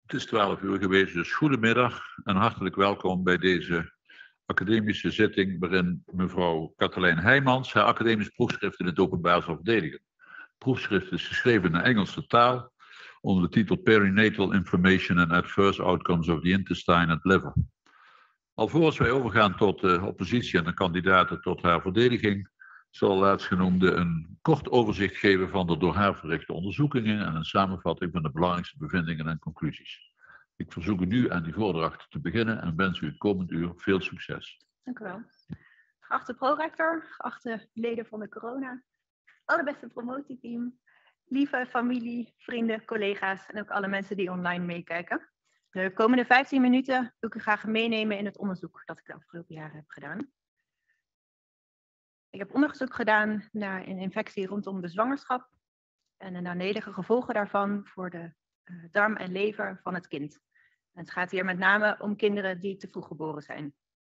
Het is 12 uur geweest, dus goedemiddag en hartelijk welkom bij deze academische zitting waarin mevrouw Katelijn Heijmans haar academisch proefschrift in het openbaar zal verdedigen. Het proefschrift is geschreven in de Engelse taal onder de titel Perinatal Information and Adverse Outcomes of the Intestine and Liver. Alvorens wij overgaan tot de oppositie en de kandidaten tot haar verdediging, zal laatstgenoemde een kort overzicht geven van de door haar verrichte onderzoekingen en een samenvatting van de belangrijkste bevindingen en conclusies. Ik verzoek u nu aan die voordracht te beginnen en wens u het komend uur veel succes. Dank u wel. Geachte prorector, geachte leden van de corona, allerbeste promotieteam, lieve familie, vrienden, collega's en ook alle mensen die online meekijken. De komende 15 minuten wil ik u graag meenemen in het onderzoek dat ik de afgelopen jaren heb gedaan. Ik heb onderzoek gedaan naar een infectie rondom de zwangerschap en de nadelige gevolgen daarvan voor de darm en lever van het kind. En het gaat hier met name om kinderen die te vroeg geboren zijn.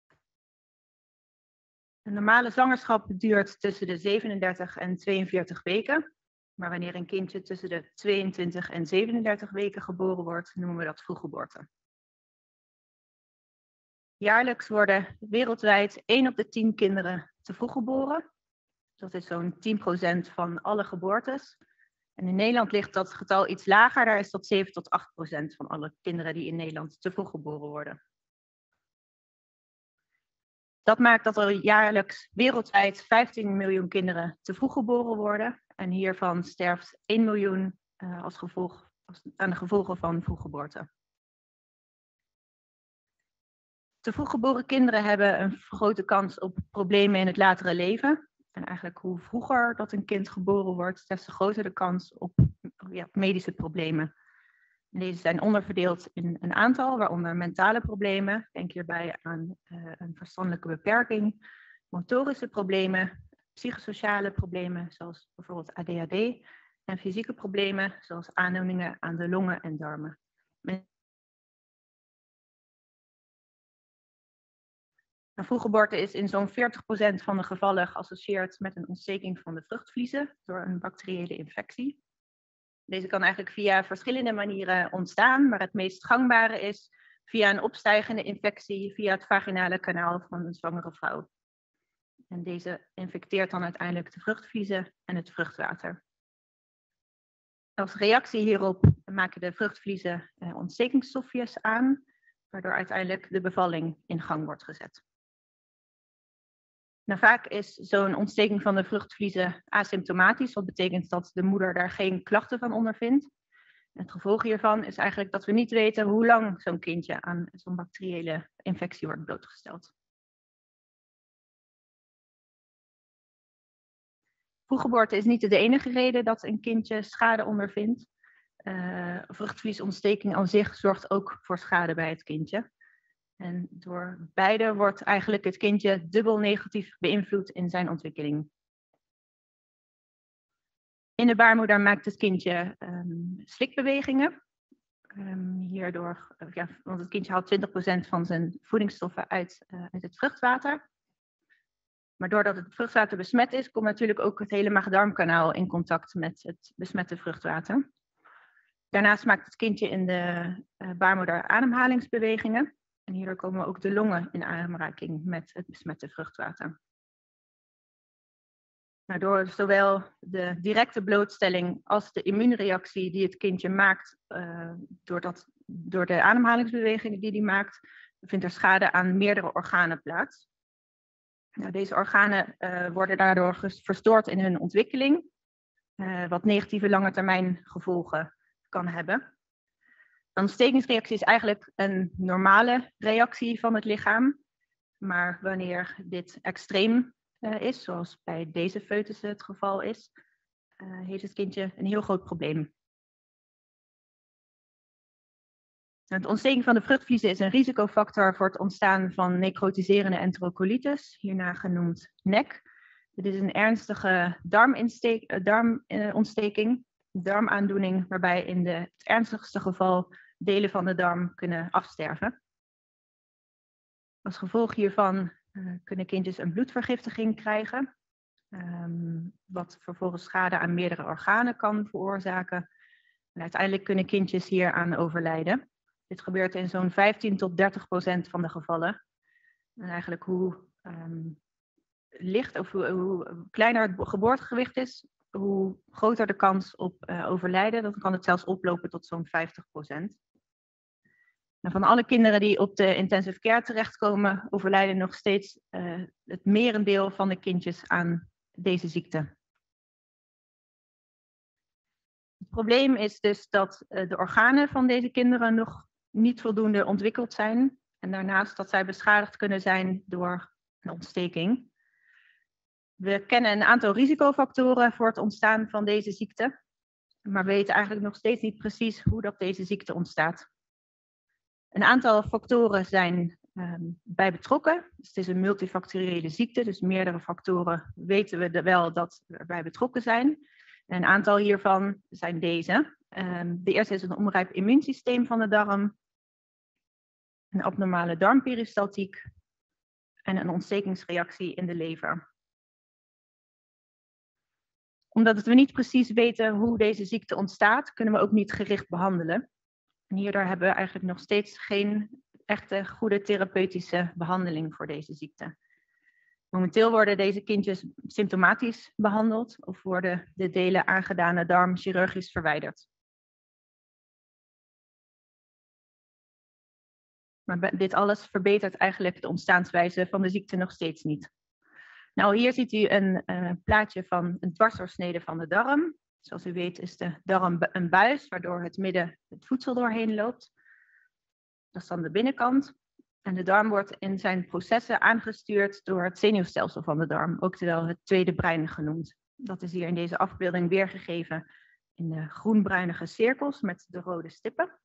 Een normale zwangerschap duurt tussen de 37 en 42 weken. Maar wanneer een kindje tussen de 22 en 37 weken geboren wordt, noemen we dat vroeggeboorte. Jaarlijks worden wereldwijd 1 op de 10 kinderen te vroeg geboren. Dat is zo'n 10% van alle geboortes. En in Nederland ligt dat getal iets lager, daar is dat 7 tot 8% van alle kinderen die in Nederland te vroeg geboren worden. Dat maakt dat er jaarlijks wereldwijd 15 miljoen kinderen te vroeg geboren worden. En hiervan sterft 1 miljoen aan de gevolgen van vroeggeboorte. Te vroeg geboren kinderen hebben een vergrote kans op problemen in het latere leven. En eigenlijk hoe vroeger dat een kind geboren wordt, des te groter de kans op medische problemen. Deze zijn onderverdeeld in een aantal, waaronder mentale problemen. Denk hierbij aan een verstandelijke beperking, motorische problemen, psychosociale problemen, zoals bijvoorbeeld ADHD, en fysieke problemen, zoals aandoeningen aan de longen en darmen. Een vroeggeboorte is in zo'n 40% van de gevallen geassocieerd met een ontsteking van de vruchtvliezen door een bacteriële infectie. Deze kan eigenlijk via verschillende manieren ontstaan, maar het meest gangbare is via een opstijgende infectie via het vaginale kanaal van een zwangere vrouw. En deze infecteert dan uiteindelijk de vruchtvliezen en het vruchtwater. Als reactie hierop maken de vruchtvliezen ontstekingsstofjes aan, waardoor uiteindelijk de bevalling in gang wordt gezet. Nou, vaak is zo'n ontsteking van de vruchtvliezen asymptomatisch, wat betekent dat de moeder daar geen klachten van ondervindt. Het gevolg hiervan is eigenlijk dat we niet weten hoe lang zo'n kindje aan zo'n bacteriële infectie wordt blootgesteld. Vroeggeboorte is niet de enige reden dat een kindje schade ondervindt. Vruchtvliesontsteking aan zich zorgt ook voor schade bij het kindje. En door beide wordt eigenlijk het kindje dubbel negatief beïnvloed in zijn ontwikkeling. In de baarmoeder maakt het kindje slikbewegingen. Want het kindje haalt 20% van zijn voedingsstoffen uit het vruchtwater. Maar doordat het vruchtwater besmet is, komt natuurlijk ook het hele maag-darmkanaal in contact met het besmette vruchtwater. Daarnaast maakt het kindje in de baarmoeder ademhalingsbewegingen. En hierdoor komen ook de longen in aanraking met het besmette vruchtwater. Maar door zowel de directe blootstelling als de immuunreactie die het kindje maakt, door de ademhalingsbewegingen die hij maakt, vindt er schade aan meerdere organen plaats. Nou, deze organen worden daardoor verstoord in hun ontwikkeling, wat negatieve langetermijn gevolgen kan hebben. Een ontstekingsreactie is eigenlijk een normale reactie van het lichaam. Maar wanneer dit extreem is, zoals bij deze foetussen het geval is, heeft het kindje een heel groot probleem. De ontsteking van de vruchtvliezen is een risicofactor voor het ontstaan van necrotiserende enterocolitis, hierna genoemd NEC. Dit is een ernstige darmontsteking, darmaandoening, waarbij in het ernstigste geval delen van de darm kunnen afsterven. Als gevolg hiervan kunnen kindjes een bloedvergiftiging krijgen, wat vervolgens schade aan meerdere organen kan veroorzaken. En uiteindelijk kunnen kindjes hieraan overlijden. Dit gebeurt in zo'n 15 tot 30% van de gevallen. En eigenlijk hoe licht of hoe kleiner het geboortegewicht is, hoe groter de kans op overlijden. Dan kan het zelfs oplopen tot zo'n 50%. En van alle kinderen die op de intensive care terechtkomen, overlijden nog steeds het merendeel van de kindjes aan deze ziekte. Het probleem is dus dat de organen van deze kinderen nog niet voldoende ontwikkeld zijn. En daarnaast dat zij beschadigd kunnen zijn door een ontsteking. We kennen een aantal risicofactoren voor het ontstaan van deze ziekte. Maar weten eigenlijk nog steeds niet precies hoe dat deze ziekte ontstaat. Een aantal factoren zijn bij betrokken. Dus het is een multifactoriële ziekte, dus meerdere factoren weten we wel dat er bij betrokken zijn. En een aantal hiervan zijn deze. De eerste is een onrijp immuunsysteem van de darm, een abnormale darmperistaltiek en een ontstekingsreactie in de lever. Omdat we niet precies weten hoe deze ziekte ontstaat, kunnen we ook niet gericht behandelen. En hierdoor hebben we eigenlijk nog steeds geen echte goede therapeutische behandeling voor deze ziekte. Momenteel worden deze kindjes symptomatisch behandeld of worden de delen aangedane darm chirurgisch verwijderd. Maar dit alles verbetert eigenlijk de ontstaanswijze van de ziekte nog steeds niet. Nou, hier ziet u een plaatje van een dwarsdoorsnede van de darm. Zoals u weet is de darm een buis waardoor het midden het voedsel doorheen loopt. Dat is dan de binnenkant. En de darm wordt in zijn processen aangestuurd door het zenuwstelsel van de darm, ook wel het tweede brein genoemd. Dat is hier in deze afbeelding weergegeven in de groenbruinige cirkels met de rode stippen.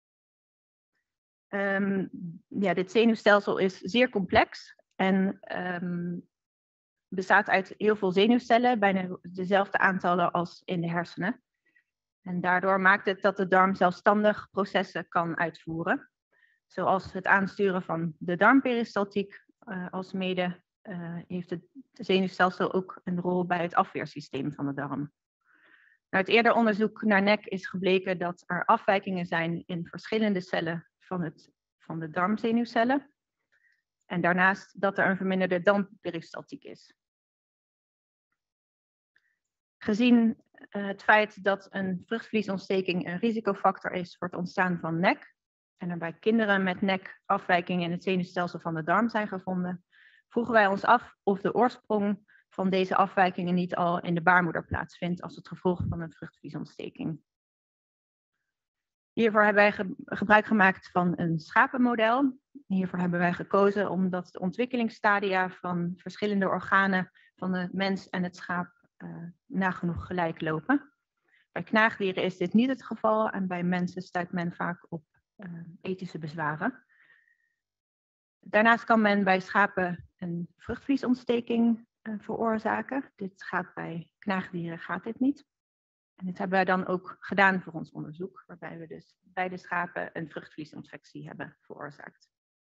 Dit zenuwstelsel is zeer complex en bestaat uit heel veel zenuwcellen, bijna dezelfde aantallen als in de hersenen. En daardoor maakt het dat de darm zelfstandig processen kan uitvoeren. Zoals het aansturen van de darmperistaltiek, alsmede heeft het zenuwstelsel ook een rol bij het afweersysteem van de darm. Uit eerder onderzoek naar NEC is gebleken dat er afwijkingen zijn in verschillende cellen van de darmzenuwcellen. En daarnaast dat er een verminderde darmperistaltiek is. Gezien het feit dat een vruchtvliesontsteking een risicofactor is voor het ontstaan van NEC, en er bij kinderen met NEC afwijkingen in het zenuwstelsel van de darm zijn gevonden, vroegen wij ons af of de oorsprong van deze afwijkingen niet al in de baarmoeder plaatsvindt als het gevolg van een vruchtvliesontsteking. Hiervoor hebben wij gebruik gemaakt van een schapenmodel. Hiervoor hebben wij gekozen omdat de ontwikkelingsstadia van verschillende organen van de mens en het schaap nagenoeg gelijk lopen. Bij knaagdieren is dit niet het geval en bij mensen stuit men vaak op ethische bezwaren. Daarnaast kan men bij schapen een vruchtvliesontsteking veroorzaken. Dit gaat bij knaagdieren gaat dit niet. En dit hebben wij dan ook gedaan voor ons onderzoek, waarbij we dus bij de schapen een vruchtvliesinfectie hebben veroorzaakt.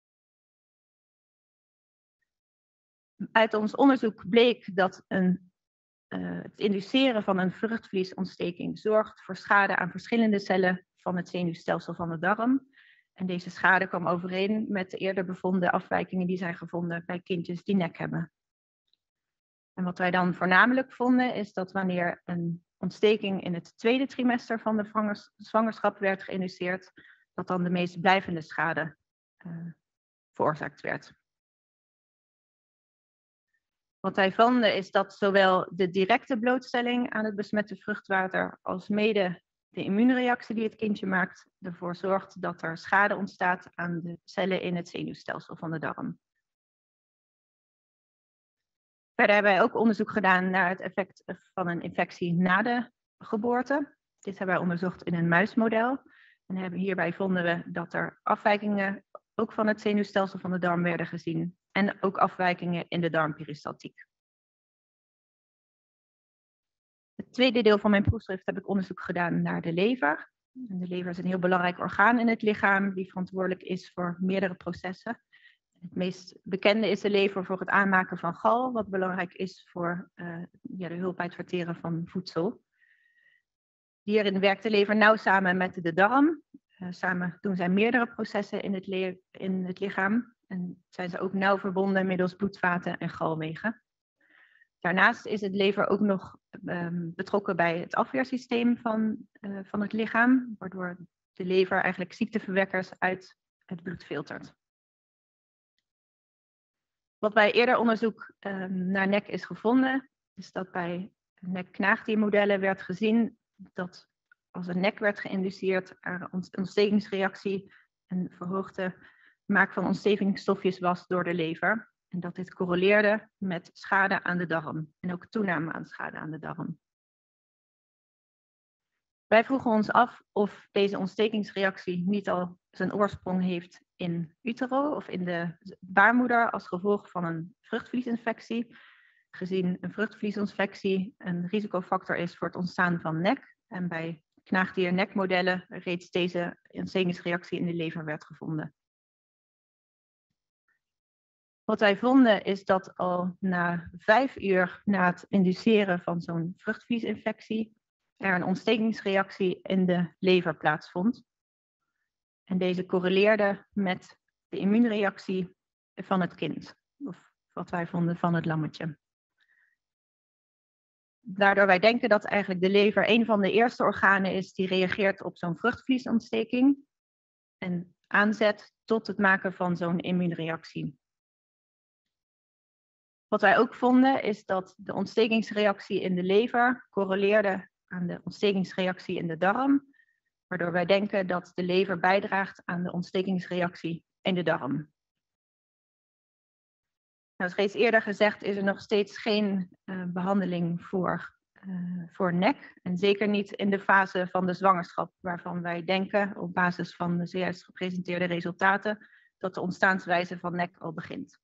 Uit ons onderzoek bleek dat het induceren van een vruchtvliesontsteking zorgt voor schade aan verschillende cellen van het zenuwstelsel van de darm. En deze schade kwam overeen met de eerder bevonden afwijkingen die zijn gevonden bij kindjes die NEC hebben. En wat wij dan voornamelijk vonden is dat wanneer een ontsteking in het tweede trimester van de zwangerschap werd geïnduceerd, dat dan de meest blijvende schade veroorzaakt werd. Wat wij vonden is dat zowel de directe blootstelling aan het besmette vruchtwater als mede de immuunreactie die het kindje maakt ervoor zorgt dat er schade ontstaat aan de cellen in het zenuwstelsel van de darm. Verder hebben wij ook onderzoek gedaan naar het effect van een infectie na de geboorte. Dit hebben wij onderzocht in een muismodel. En hierbij vonden we dat er afwijkingen ook van het zenuwstelsel van de darm werden gezien. En ook afwijkingen in de darmperistaltiek. Het tweede deel van mijn proefschrift heb ik onderzoek gedaan naar de lever. En de lever is een heel belangrijk orgaan in het lichaam die verantwoordelijk is voor meerdere processen. Het meest bekende is de lever voor het aanmaken van gal, wat belangrijk is voor de hulp bij het verteren van voedsel. Hierin werkt de lever nauw samen met de darm. Samen doen zij meerdere processen in het lichaam en zijn ze ook nauw verbonden middels bloedvaten en galwegen. Daarnaast is het lever ook nog betrokken bij het afweersysteem van het lichaam, waardoor de lever eigenlijk ziekteverwekkers uit het bloed filtert. Wat bij eerder onderzoek naar nek is gevonden, is dat bij nek-knaagdiermodellen werd gezien dat als een nek werd geïnduceerd, er een ontstekingsreactie en verhoogde maak van ontstekingsstofjes was door de lever. En dat dit correleerde met schade aan de darm en ook toename aan schade aan de darm. Wij vroegen ons af of deze ontstekingsreactie niet al zijn oorsprong heeft in utero of in de baarmoeder als gevolg van een vruchtvliesinfectie, gezien een vruchtvliesinfectie een risicofactor is voor het ontstaan van nek en bij knaagdier-nekmodellen reeds deze ontstekingsreactie in de lever werd gevonden. Wat wij vonden is dat al na 5 uur na het induceren van zo'n vruchtvliesinfectie er een ontstekingsreactie in de lever plaatsvond. En deze correleerde met de immuunreactie van het kind, of wat wij vonden van het lammetje. Daardoor wij denken dat eigenlijk de lever een van de eerste organen is die reageert op zo'n vruchtvliesontsteking en aanzet tot het maken van zo'n immuunreactie. Wat wij ook vonden is dat de ontstekingsreactie in de lever correleerde aan de ontstekingsreactie in de darm, waardoor wij denken dat de lever bijdraagt aan de ontstekingsreactie in de darm. Nou, zoals reeds eerder gezegd is er nog steeds geen behandeling voor nek. En zeker niet in de fase van de zwangerschap, waarvan wij denken op basis van de zojuist gepresenteerde resultaten dat de ontstaanswijze van nek al begint.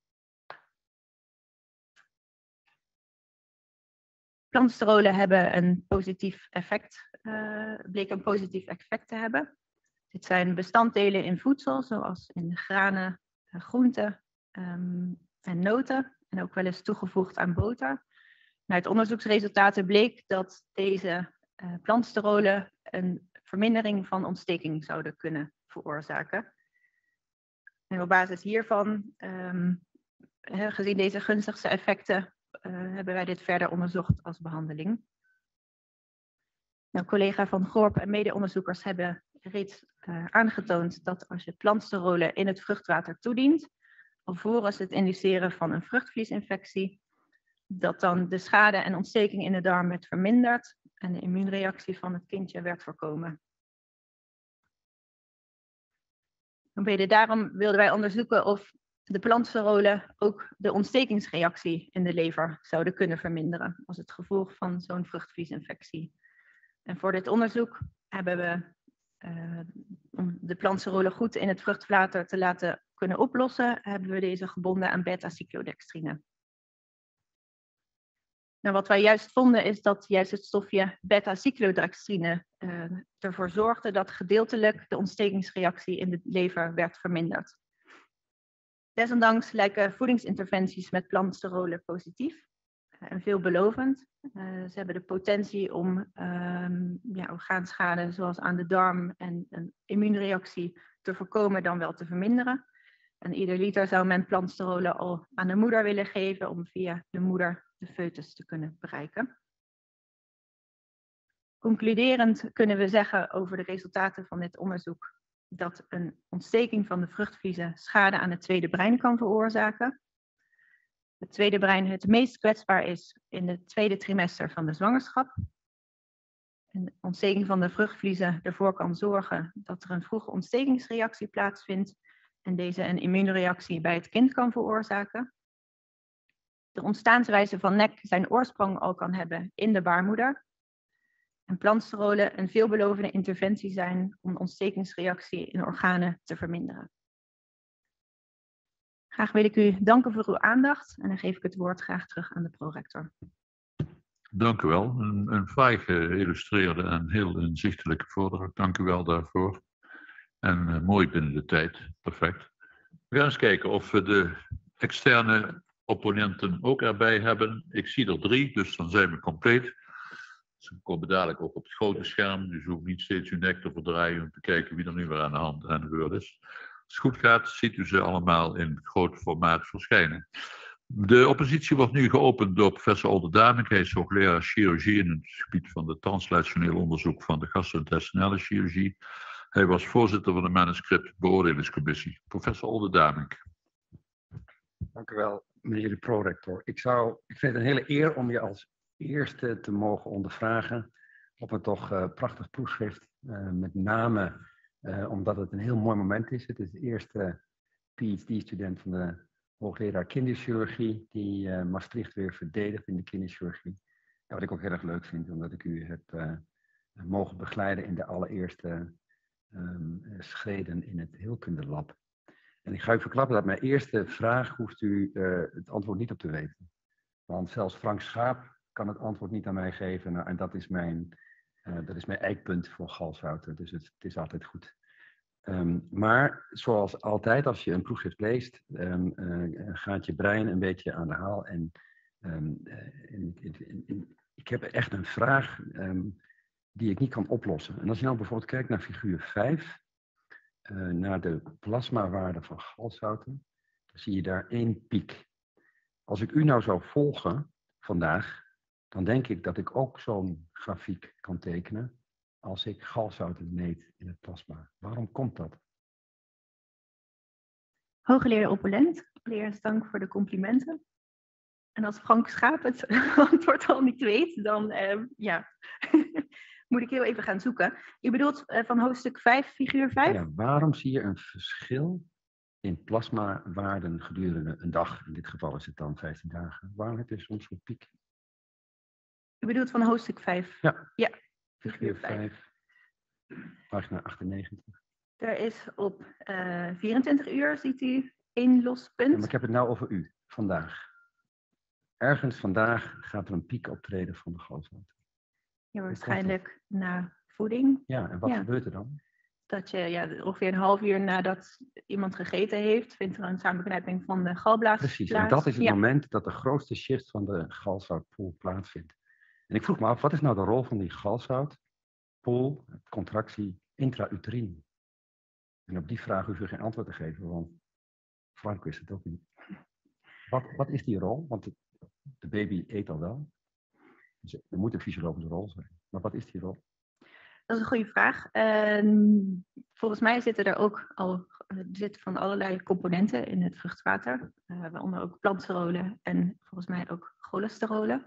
Plantsterolen hebben een positief effect, bleken een positief effect te hebben. Dit zijn bestanddelen in voedsel, zoals in granen, groenten en noten, en ook wel eens toegevoegd aan boter. Uit onderzoeksresultaten bleek dat deze plantsterolen een vermindering van ontsteking zouden kunnen veroorzaken. En op basis hiervan, gezien deze gunstigste effecten, hebben wij dit verder onderzocht als behandeling. Nou, collega Van Gorp en mede-onderzoekers hebben reeds aangetoond dat als je plantsterolen in het vruchtwater toedient, alvorens het induceren van een vruchtvliesinfectie, dat dan de schade en ontsteking in de darm werd verminderd en de immuunreactie van het kindje werd voorkomen. Daarom wilden wij onderzoeken of de plantsterolen ook de ontstekingsreactie in de lever zouden kunnen verminderen als het gevolg van zo'n vruchtvliesinfectie. En voor dit onderzoek hebben we, om de plantsterolen goed in het vruchtwater te laten kunnen oplossen, hebben we deze gebonden aan beta-cyclodextrine. Nou, wat wij juist vonden is dat juist het stofje beta-cyclodextrine ervoor zorgde dat gedeeltelijk de ontstekingsreactie in de lever werd verminderd. Desondanks lijken voedingsinterventies met plantsterolen positief en veelbelovend. Ze hebben de potentie om orgaanschade zoals aan de darm en een immuunreactie te voorkomen dan wel te verminderen. En ieder liter zou men plantsterolen al aan de moeder willen geven om via de moeder de foetus te kunnen bereiken. Concluderend kunnen we zeggen over de resultaten van dit onderzoek dat een ontsteking van de vruchtvliezen schade aan het tweede brein kan veroorzaken. Het tweede brein het meest kwetsbaar is in het tweede trimester van de zwangerschap. Een ontsteking van de vruchtvliezen ervoor kan zorgen dat er een vroege ontstekingsreactie plaatsvindt en deze een immuunreactie bij het kind kan veroorzaken. De ontstaanswijze van nek zijn oorsprong al kan hebben in de baarmoeder. En plantsterolen een veelbelovende interventie zijn om de ontstekingsreactie in organen te verminderen. Graag wil ik u danken voor uw aandacht en dan geef ik het woord graag terug aan de prorector. Dank u wel. Een fraai geïllustreerde en heel inzichtelijke voordracht. Dank u wel daarvoor. En mooi binnen de tijd. Perfect. We gaan eens kijken of we de externe opponenten ook erbij hebben. Ik zie er 3, dus dan zijn we compleet. Ze komen dadelijk ook op het grote scherm, dus je hoeft niet steeds uw nek te verdraaien om te kijken wie er nu weer aan de hand en de beurt is. Als het goed gaat, ziet u ze allemaal in groot formaat verschijnen. De oppositie wordt nu geopend door professor Olderdamink. Hij is hoogleraar chirurgie in het gebied van het translationeel onderzoek van de gastro-intestinale chirurgie. Hij was voorzitter van de manuscriptbeoordelingscommissie. Professor Olderdamink. Dank u wel, meneer de prorector. Ik vind het een hele eer om je als eerste te mogen ondervragen op een toch prachtig proefschrift. Met name omdat het een heel mooi moment is. Het is de eerste PhD-student van de hoogleraar kinderchirurgie die Maastricht weer verdedigt in de kinderchirurgie. En wat ik ook heel erg leuk vind, omdat ik u heb mogen begeleiden in de allereerste schreden in het heelkundelab. En ik ga u verklappen dat mijn eerste vraag hoeft u het antwoord niet op te weten. Want zelfs Frank Schaap kan het antwoord niet aan mij geven. Nou, en dat is mijn eikpunt voor galzouten. Dus het is altijd goed. Maar zoals altijd, als je een proefschrift leest, gaat je brein een beetje aan de haal. En ik heb echt een vraag die ik niet kan oplossen. En als je nou bijvoorbeeld kijkt naar figuur 5, naar de plasmawaarde van galzouten, dan zie je daar 1 piek. Als ik u nou zou volgen vandaag, dan denk ik dat ik ook zo'n grafiek kan tekenen als ik galzouten meet in het plasma. Waarom komt dat? Hoogleraar Opulent, allereerst dank voor de complimenten. En als Frank Schaap het antwoord al niet weet, dan moet ik heel even gaan zoeken. Je bedoelt van hoofdstuk 5, figuur 5? Ja, waarom zie je een verschil in plasmawaarden gedurende een dag? In dit geval is het dan 15 dagen. Waarom heb je soms een piek? Je bedoelt van hoofdstuk 5? Ja. Figuur 5, pagina 98. Er is op 24 uur, ziet u, 1 los punt. Ja, maar ik heb het nou over u, vandaag. Ergens vandaag gaat er een piek optreden van de galzouten. Ja, waarschijnlijk na voeding. Ja, en wat gebeurt er dan? Dat je ongeveer een half uur nadat iemand gegeten heeft, vindt er een samenknijping van de galblaas Precies, plaats. en dat is het moment dat de grootste shift van de galzoutpool plaatsvindt. En ik vroeg me af, wat is nou de rol van die galzoutpool, contractie intrauterine? En op die vraag hoef je geen antwoord te geven, want Frank wist het ook niet. Wat is die rol? Want de baby eet al wel. Dus er moet een fysiologische rol zijn. Maar wat is die rol? Dat is een goede vraag. Volgens mij zitten er ook al van allerlei componenten in het vruchtwater. Waaronder ook plantsterolen en volgens mij ook cholesterolen.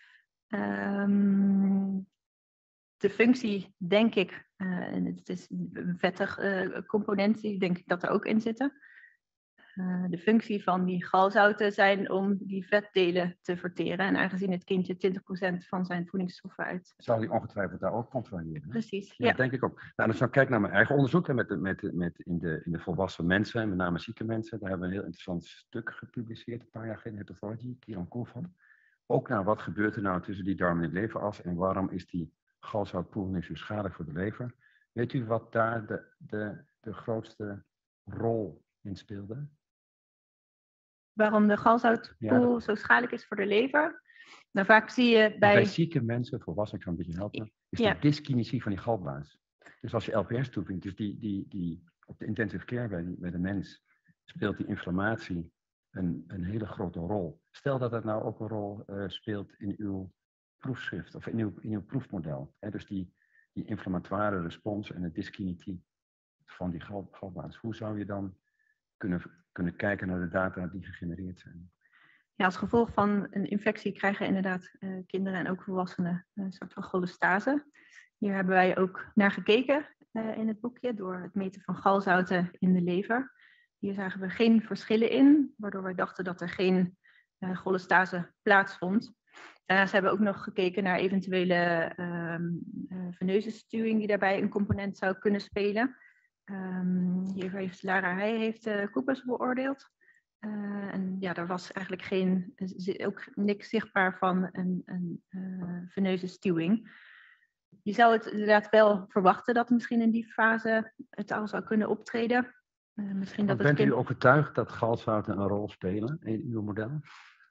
De functie, denk ik, en het is een vettig component, die denk ik dat er ook in zitten. De functie van die galzouten zijn om die vetdelen te verteren. En aangezien het kindje 20% van zijn voedingsstoffen uit... Zou die ongetwijfeld daar ook controleren? Precies, ja. Dat denk ik ook. Nou, als ik kijk naar mijn eigen onderzoek in de volwassen mensen, met name zieke mensen, daar hebben we een heel interessant stuk gepubliceerd, een paar jaar geleden, in Hepatology, Kieran Koolvan. Ook naar wat gebeurt er nou tussen die darm en de leveras en waarom is die galzoutpool nu zo schadelijk voor de lever. Weet u wat daar de grootste rol in speelde? Waarom de galzoutpool zo schadelijk is voor de lever? Nou, vaak zie je bij zieke mensen, volwassenen, ik kan een beetje helpen, is de dyskinesie van die galblaas. Dus als je LPS toepint, dus die op de intensive care bij de mens, speelt die inflammatie een hele grote rol. Stel dat het nou ook een rol speelt in uw proefschrift of in uw proefmodel. Hè? Dus die inflammatoire respons en de dyskinesie van die galblaas. Hoe zou je dan kunnen kijken naar de data die gegenereerd zijn? Ja, als gevolg van een infectie krijgen inderdaad kinderen en ook volwassenen een soort van cholestase. Hier hebben wij ook naar gekeken in het boekje door het meten van galzouten in de lever. Hier zagen we geen verschillen in, waardoor wij dachten dat er geen cholestase plaatsvond. Daarnaast hebben we ook nog gekeken naar eventuele veneuze stuwing die daarbij een component zou kunnen spelen. Hier heeft Lara heeft Koepers beoordeeld. En ja, er was eigenlijk ook niks zichtbaar van een veneuze stuwing. Je zou het inderdaad wel verwachten dat misschien in die fase het al zou kunnen optreden. Bent u overtuigd dat galzouten een rol spelen in uw model?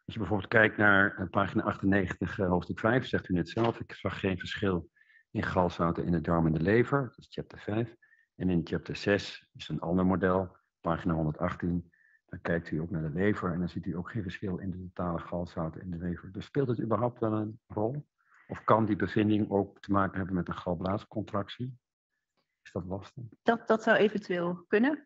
Als je bijvoorbeeld kijkt naar pagina 98, hoofdstuk 5, zegt u net zelf, ik zag geen verschil in galzouten in de darm en de lever, dat is chapter 5. En in chapter 6 is een ander model, pagina 118, dan kijkt u ook naar de lever en dan ziet u ook geen verschil in de totale galzouten in de lever. Dus speelt het überhaupt wel een rol? Of kan die bevinding ook te maken hebben met een galblaascontractie? Is dat lastig? Dat zou eventueel kunnen.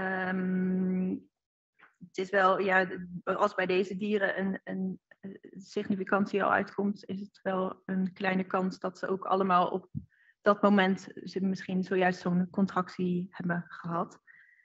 Het is wel, ja, als bij deze dieren een significantie al uitkomt, is het wel een kleine kans dat ze ook allemaal op dat moment ze misschien zojuist zo'n contractie hebben gehad.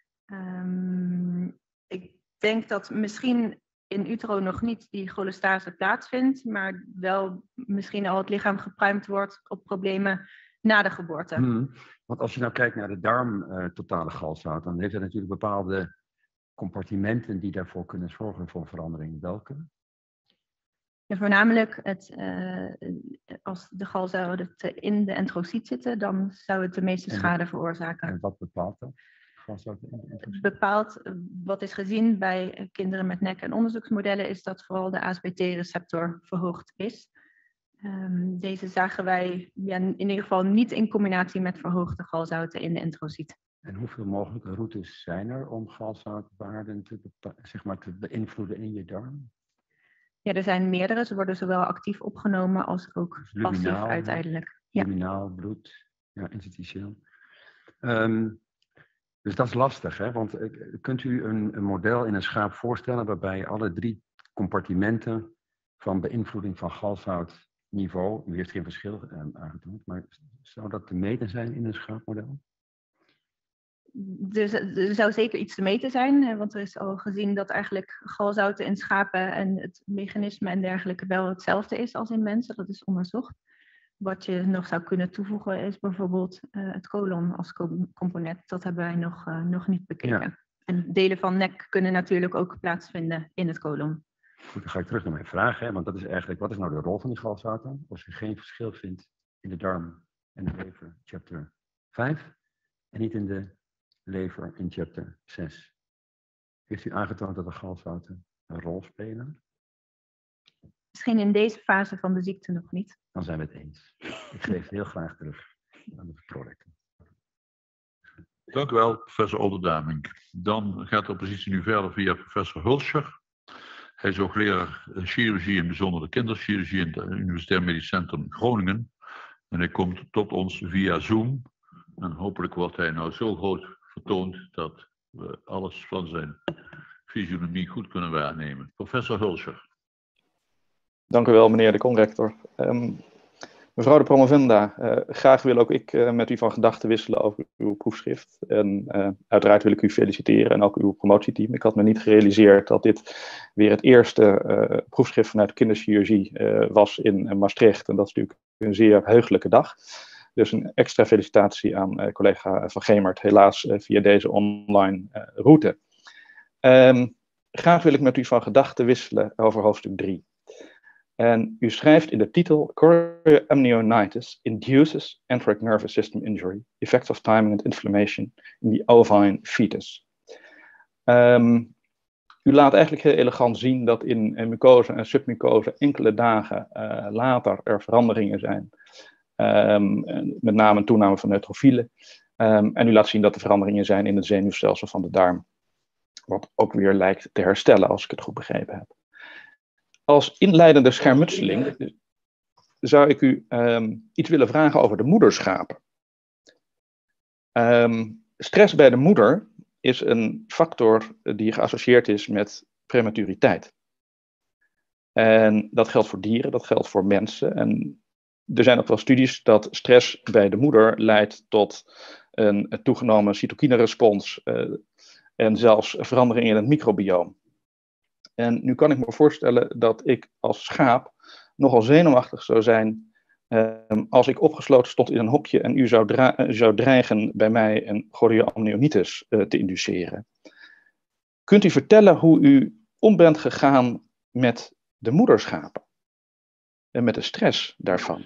Ik denk dat misschien in utero nog niet die cholestase plaatsvindt, maar wel misschien al het lichaam gepruimd wordt op problemen na de geboorte. Want als je nou kijkt naar de darm totale galzout, dan heeft het natuurlijk bepaalde compartimenten die daarvoor kunnen zorgen voor verandering. Welke? Ja, voornamelijk als de galzouten in de enterocyt zitten, dan zou het de meeste schade veroorzaken. En wat bepaalt dat? Galzouten in de enterocyt? Bepaalt wat is gezien bij kinderen met nek- en onderzoeksmodellen is dat vooral de ASBT-receptor verhoogd is. Deze zagen wij in ieder geval niet in combinatie met verhoogde galzouten in de enterocyt. En hoeveel mogelijke routes zijn er om galzoutwaarden te beïnvloeden in je darm? Ja, er zijn meerdere. Ze worden zowel actief opgenomen als ook Dus passief luminaal, uiteindelijk. Ja. Luminaal, bloed, ja, interstitieel. Dus dat is lastig, hè? Want kunt u een model in een schaap voorstellen waarbij alle 3 compartimenten van beïnvloeding van galzoutniveau, u heeft geen verschil aangetoond, maar zou dat te meten zijn in een schaapmodel? Er zou zeker iets te meten zijn, want er is al gezien dat eigenlijk galzouten in schapen en het mechanisme en dergelijke wel hetzelfde is als in mensen. Dat is onderzocht. Wat je nog zou kunnen toevoegen is bijvoorbeeld het colon als component. Dat hebben wij nog niet bekeken. Ja. En delen van nek kunnen natuurlijk ook plaatsvinden in het colon. Goed, dan ga ik terug naar mijn vraag, hè, want dat is eigenlijk, wat is nou de rol van die galzouten? Als je geen verschil vindt in de darm en de lever, chapter 5, en niet in de lever in chapter 6. Heeft u aangetoond dat de galzouten een rol spelen? Misschien in deze fase van de ziekte nog niet. Dan zijn we het eens. Ik geef heel graag terug aan de project. Dank u wel, professor Olderdaming. Dan gaat de oppositie nu verder via professor Hulscher. Hij is hoogleraar chirurgie, in bijzonder de kinderchirurgie in het Universitair Medisch Centrum Groningen. En hij komt tot ons via Zoom. En hopelijk wordt hij nou zo groot vertoond dat we alles van zijn fysionomie goed kunnen waarnemen. Professor Hulscher. Dank u wel, meneer de conrector. Mevrouw de promovenda, graag wil ook ik met u van gedachten wisselen over uw proefschrift. En uiteraard wil ik u feliciteren en ook uw promotieteam. Ik had me niet gerealiseerd dat dit weer het eerste proefschrift vanuit de kinderchirurgie was in Maastricht. En dat is natuurlijk een zeer heugelijke dag. Dus een extra felicitatie aan collega Van Gemert, helaas via deze online route. Graag wil ik met u van gedachten wisselen over hoofdstuk 3. En u schrijft in de titel: Chorioamnionitis induces enteric nervous system injury, effects of timing and inflammation in the ovine fetus. U laat eigenlijk heel elegant zien dat in mucose en submucose enkele dagen later er veranderingen zijn. Met name een toename van neutrofielen. En u laat zien dat er veranderingen zijn in het zenuwstelsel van de darm. Wat ook weer lijkt te herstellen, als ik het goed begrepen heb. Als inleidende schermutseling zou ik u iets willen vragen over de moederschapen. Stress bij de moeder is een factor die geassocieerd is met prematuriteit. En dat geldt voor dieren, dat geldt voor mensen. En er zijn ook wel studies dat stress bij de moeder leidt tot een toegenomen cytokinerespons en zelfs veranderingen in het microbioom. En nu kan ik me voorstellen dat ik als schaap nogal zenuwachtig zou zijn als ik opgesloten stond in een hokje en u zou dreigen bij mij een chorioamnionitis te induceren. Kunt u vertellen hoe u om bent gegaan met de moederschapen en met de stress daarvan?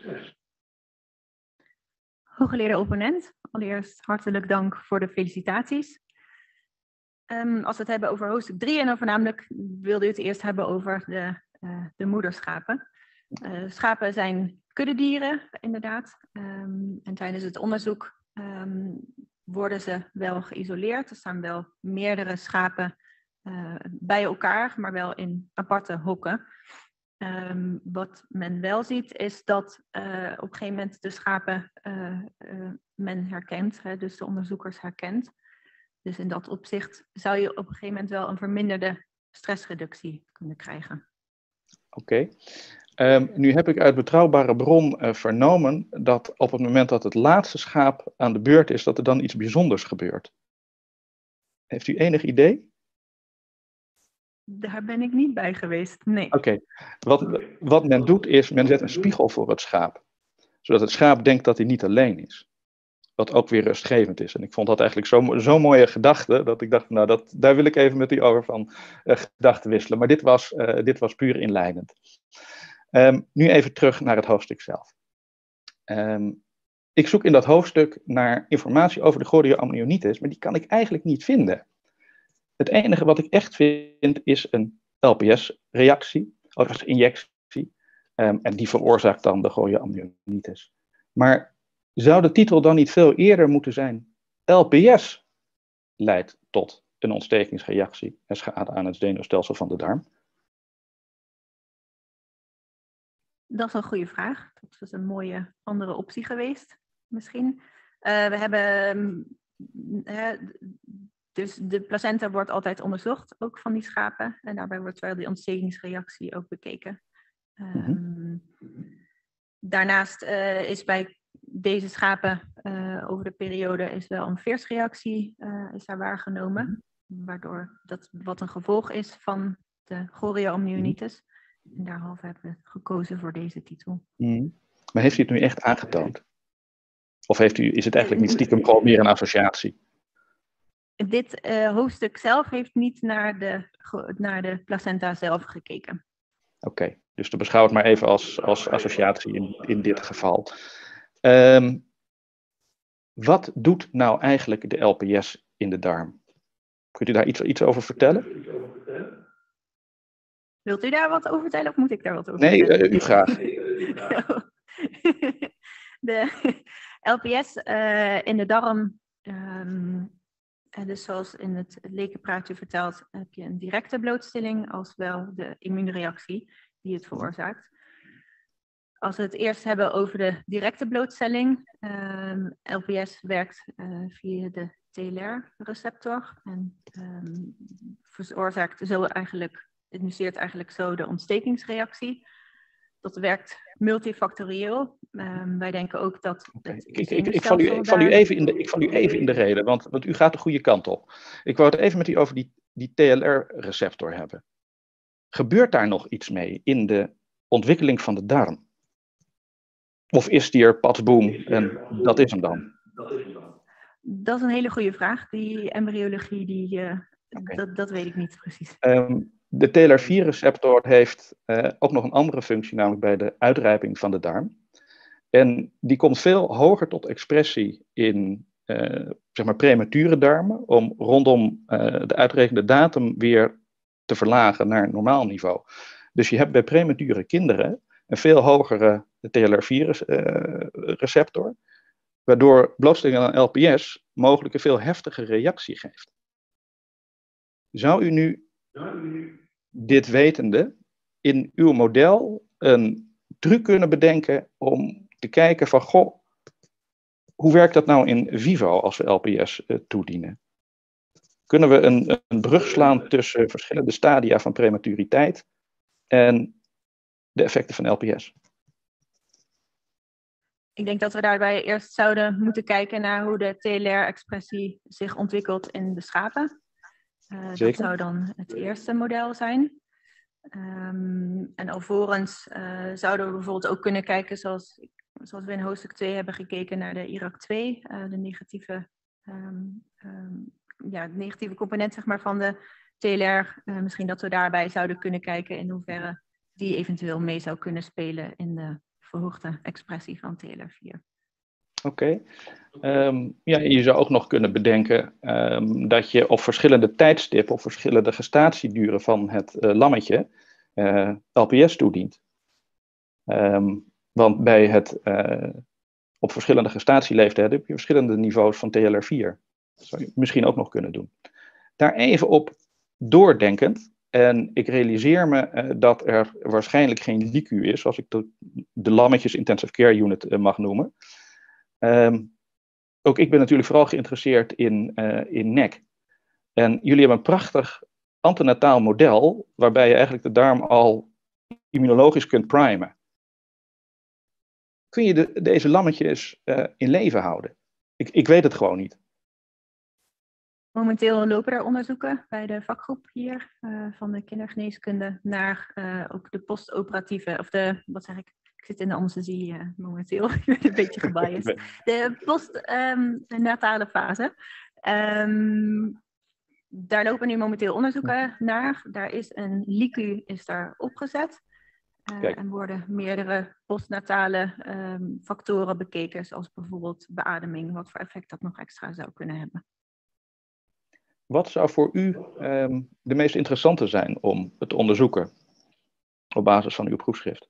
Hooggeleerde opponent, allereerst hartelijk dank voor de felicitaties. Als we het hebben over hoofdstuk 3 en dan voornamelijk wilde u het eerst hebben over de de moederschapen. Schapen zijn kuddedieren, inderdaad. En tijdens het onderzoek worden ze wel geïsoleerd. Er staan wel meerdere schapen bij elkaar, maar wel in aparte hokken. Wat men wel ziet is dat op een gegeven moment de schapen men herkent, dus de onderzoekers herkent. Dus in dat opzicht zou je op een gegeven moment wel een verminderde stressreductie kunnen krijgen. Oké. Nu heb ik uit betrouwbare bron vernomen dat op het moment dat het laatste schaap aan de beurt is, dat er dan iets bijzonders gebeurt. Heeft u enig idee? Daar ben ik niet bij geweest, nee. Oké. Wat men doet is, men zet een spiegel voor het schaap. Zodat het schaap denkt dat hij niet alleen is. Wat ook weer rustgevend is. En ik vond dat eigenlijk zo'n mooie gedachte, dat ik dacht, nou, daar wil ik even met u over van gedachten wisselen. Maar dit was puur inleidend. Nu even terug naar het hoofdstuk zelf. Ik zoek in dat hoofdstuk naar informatie over de chorioamnionitis, maar die kan ik eigenlijk niet vinden. Het enige wat ik echt vind is een LPS-reactie, injectie, en die veroorzaakt dan de chorioamnionitis. Maar zou de titel dan niet veel eerder moeten zijn? LPS leidt tot een ontstekingsreactie en schade aan het zenuwstelsel van de darm. Dat is een goede vraag. Dat is een mooie andere optie geweest, misschien. We hebben, dus de placenta wordt altijd onderzocht, ook van die schapen. En daarbij wordt wel die ontstekingsreactie ook bekeken. Daarnaast is bij deze schapen over de periode is wel een veersreactie is daar waargenomen. Waardoor dat wat een gevolg is van de chorioamnionitis. En daarhalve hebben we gekozen voor deze titel. Maar heeft u het nu echt aangetoond? Of is het eigenlijk niet stiekem gewoon meer een associatie? Dit hoofdstuk zelf heeft niet naar de placenta zelf gekeken. Oké, dus te beschouw het maar even als associatie in dit geval. Wat doet nou eigenlijk de LPS in de darm? Kunt u daar iets over vertellen? Wilt u daar wat over vertellen of moet ik daar wat over vertellen? Nee, u graag. De LPS in de darm, dus zoals in het lekenpraatje verteld, heb je een directe blootstelling als wel de immuunreactie die het veroorzaakt. Als we het eerst hebben over de directe blootstelling, LPS werkt via de TLR-receptor en induceert eigenlijk zo de ontstekingsreactie. Dat werkt multifactorieel. Wij denken ook dat Ik val u even in de reden, want u gaat de goede kant op. Ik wou het even met u over die TLR-receptor hebben. Gebeurt daar nog iets mee in de ontwikkeling van de darm? Of is die er, patsboom, en dat is hem dan? Dat is een hele goede vraag. Die embryologie, dat weet ik niet precies. De TLR4-receptor heeft ook nog een andere functie, namelijk bij de uitrijping van de darm. En die komt veel hoger tot expressie in premature darmen, om rondom de uitgerekende datum weer te verlagen naar normaal niveau. Dus je hebt bij premature kinderen een veel hogere TLR4-receptor, waardoor blootstelling aan LPS mogelijk een veel heftige reactie geeft. Zou u nu dit wetende in uw model een truc kunnen bedenken om te kijken van, goh, hoe werkt dat nou in vivo als we LPS toedienen? Kunnen we een brug slaan tussen verschillende stadia van prematuriteit en de effecten van LPS? Ik denk dat we daarbij eerst zouden moeten kijken naar hoe de TLR-expressie zich ontwikkelt in de schapen. Dat zou dan het eerste model zijn. En alvorens zouden we bijvoorbeeld ook kunnen kijken, zoals we in hoofdstuk 2 hebben gekeken naar de IRAK2, de negatieve component zeg maar, van de TLR. Misschien dat we daarbij zouden kunnen kijken in hoeverre die eventueel mee zou kunnen spelen in de verhoogde expressie van TLR4. Oké. Je zou ook nog kunnen bedenken dat je op verschillende tijdstippen, op verschillende gestatieduren van het lammetje, LPS toedient. Want bij het op verschillende gestatieleeftijden heb je verschillende niveaus van TLR4. Dat zou je misschien ook nog kunnen doen. Daar even op doordenkend. En ik realiseer me dat er waarschijnlijk geen LICU is, als ik de Lammetjes Intensive Care Unit mag noemen. Ook ik ben natuurlijk vooral geïnteresseerd in NEC. En jullie hebben een prachtig antenataal model, waarbij je eigenlijk de darm al immunologisch kunt primen. Kun je deze lammetjes in leven houden? Ik weet het gewoon niet. Momenteel lopen er onderzoeken bij de vakgroep hier van de kindergeneeskunde naar ook de postoperatieve, of ik zit in de anesthesie momenteel, ik ben een beetje gebiased. De postnatale fase. Daar lopen nu momenteel onderzoeken naar. Daar is een LICU daar opgezet. En worden meerdere postnatale factoren bekeken, zoals bijvoorbeeld beademing, wat voor effect dat nog extra zou kunnen hebben. Wat zou voor u de meest interessante zijn om het te onderzoeken op basis van uw proefschrift?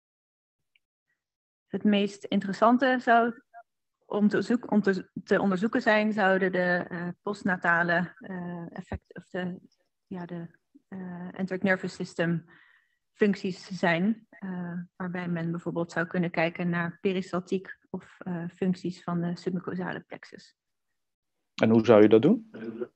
Het meest interessante zou om te onderzoeken zijn, zouden de postnatale effecten of de enteric nervous system functies zijn, waarbij men bijvoorbeeld zou kunnen kijken naar peristaltiek of functies van de submucosale plexus. En hoe zou je dat doen?